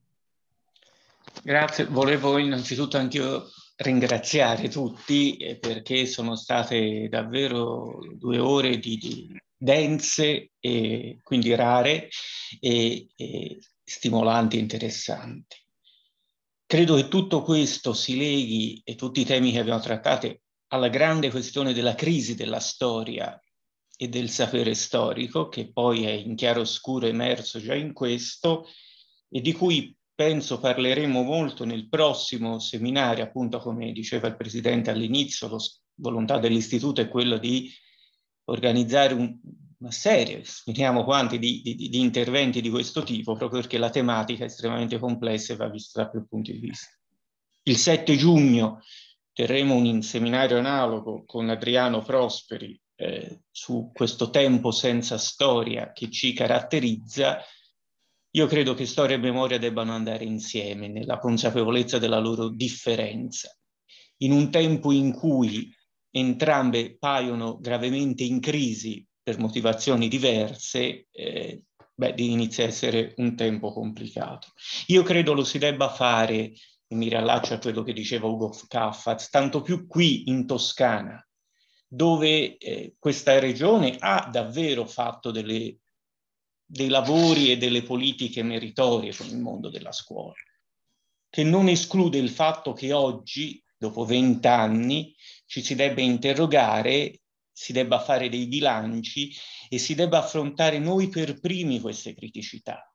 Speaker 9: Grazie, volevo innanzitutto anch'io ringraziare tutti perché sono state davvero 2 ore di dense e quindi rare e stimolanti e interessanti. Credo che tutto questo si leghi, e tutti i temi che abbiamo trattato, alla grande questione della crisi della storia e del sapere storico, che poi è in chiaroscuro emerso già in questo, e di cui penso parleremo molto nel prossimo seminario. Appunto, come diceva il Presidente all'inizio, la volontà dell'Istituto è quella di organizzare una serie, speriamo quanti, di interventi di questo tipo, proprio perché la tematica è estremamente complessa e va vista da più punti di vista. Il 7 giugno terremo un seminario analogo con Adriano Prosperi su questo tempo senza storia che ci caratterizza. Io credo che storia e memoria debbano andare insieme nella consapevolezza della loro differenza. In un tempo in cui entrambe paiono gravemente in crisi per motivazioni diverse, inizia a essere un tempo complicato. Io credo lo si debba fare, e mi riallaccio a quello che diceva Ugo Caffaz, tanto più qui in Toscana, dove questa regione ha davvero fatto dei lavori e delle politiche meritorie con il mondo della scuola, che non esclude il fatto che oggi, dopo 20 anni, ci si debba interrogare, si debba fare dei bilanci e si debba affrontare noi per primi queste criticità,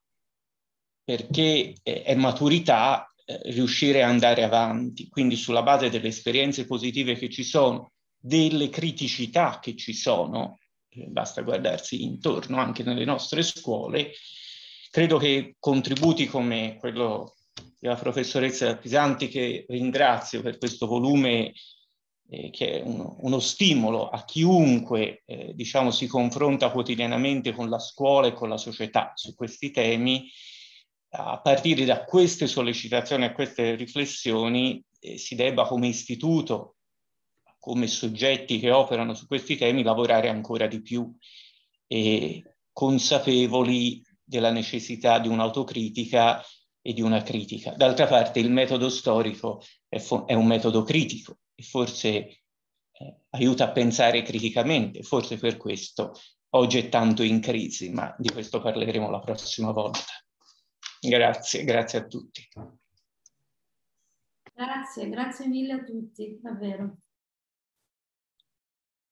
Speaker 9: perché è maturità riuscire a andare avanti. Quindi sulla base delle esperienze positive che ci sono, delle criticità che ci sono, basta guardarsi intorno anche nelle nostre scuole, credo che contributi come quello della professoressa Pisanti, che ringrazio per questo volume, che è uno stimolo a chiunque si confronta quotidianamente con la scuola e con la società su questi temi. A partire da queste sollecitazioni e queste riflessioni si debba come istituto, come soggetti che operano su questi temi, lavorare ancora di più e consapevoli della necessità di un'autocritica e di una critica. D'altra parte il metodo storico è un metodo critico e forse aiuta a pensare criticamente, forse per questo oggi è tanto in crisi, ma di questo parleremo la prossima volta. Grazie a tutti.
Speaker 4: Grazie mille a tutti, davvero.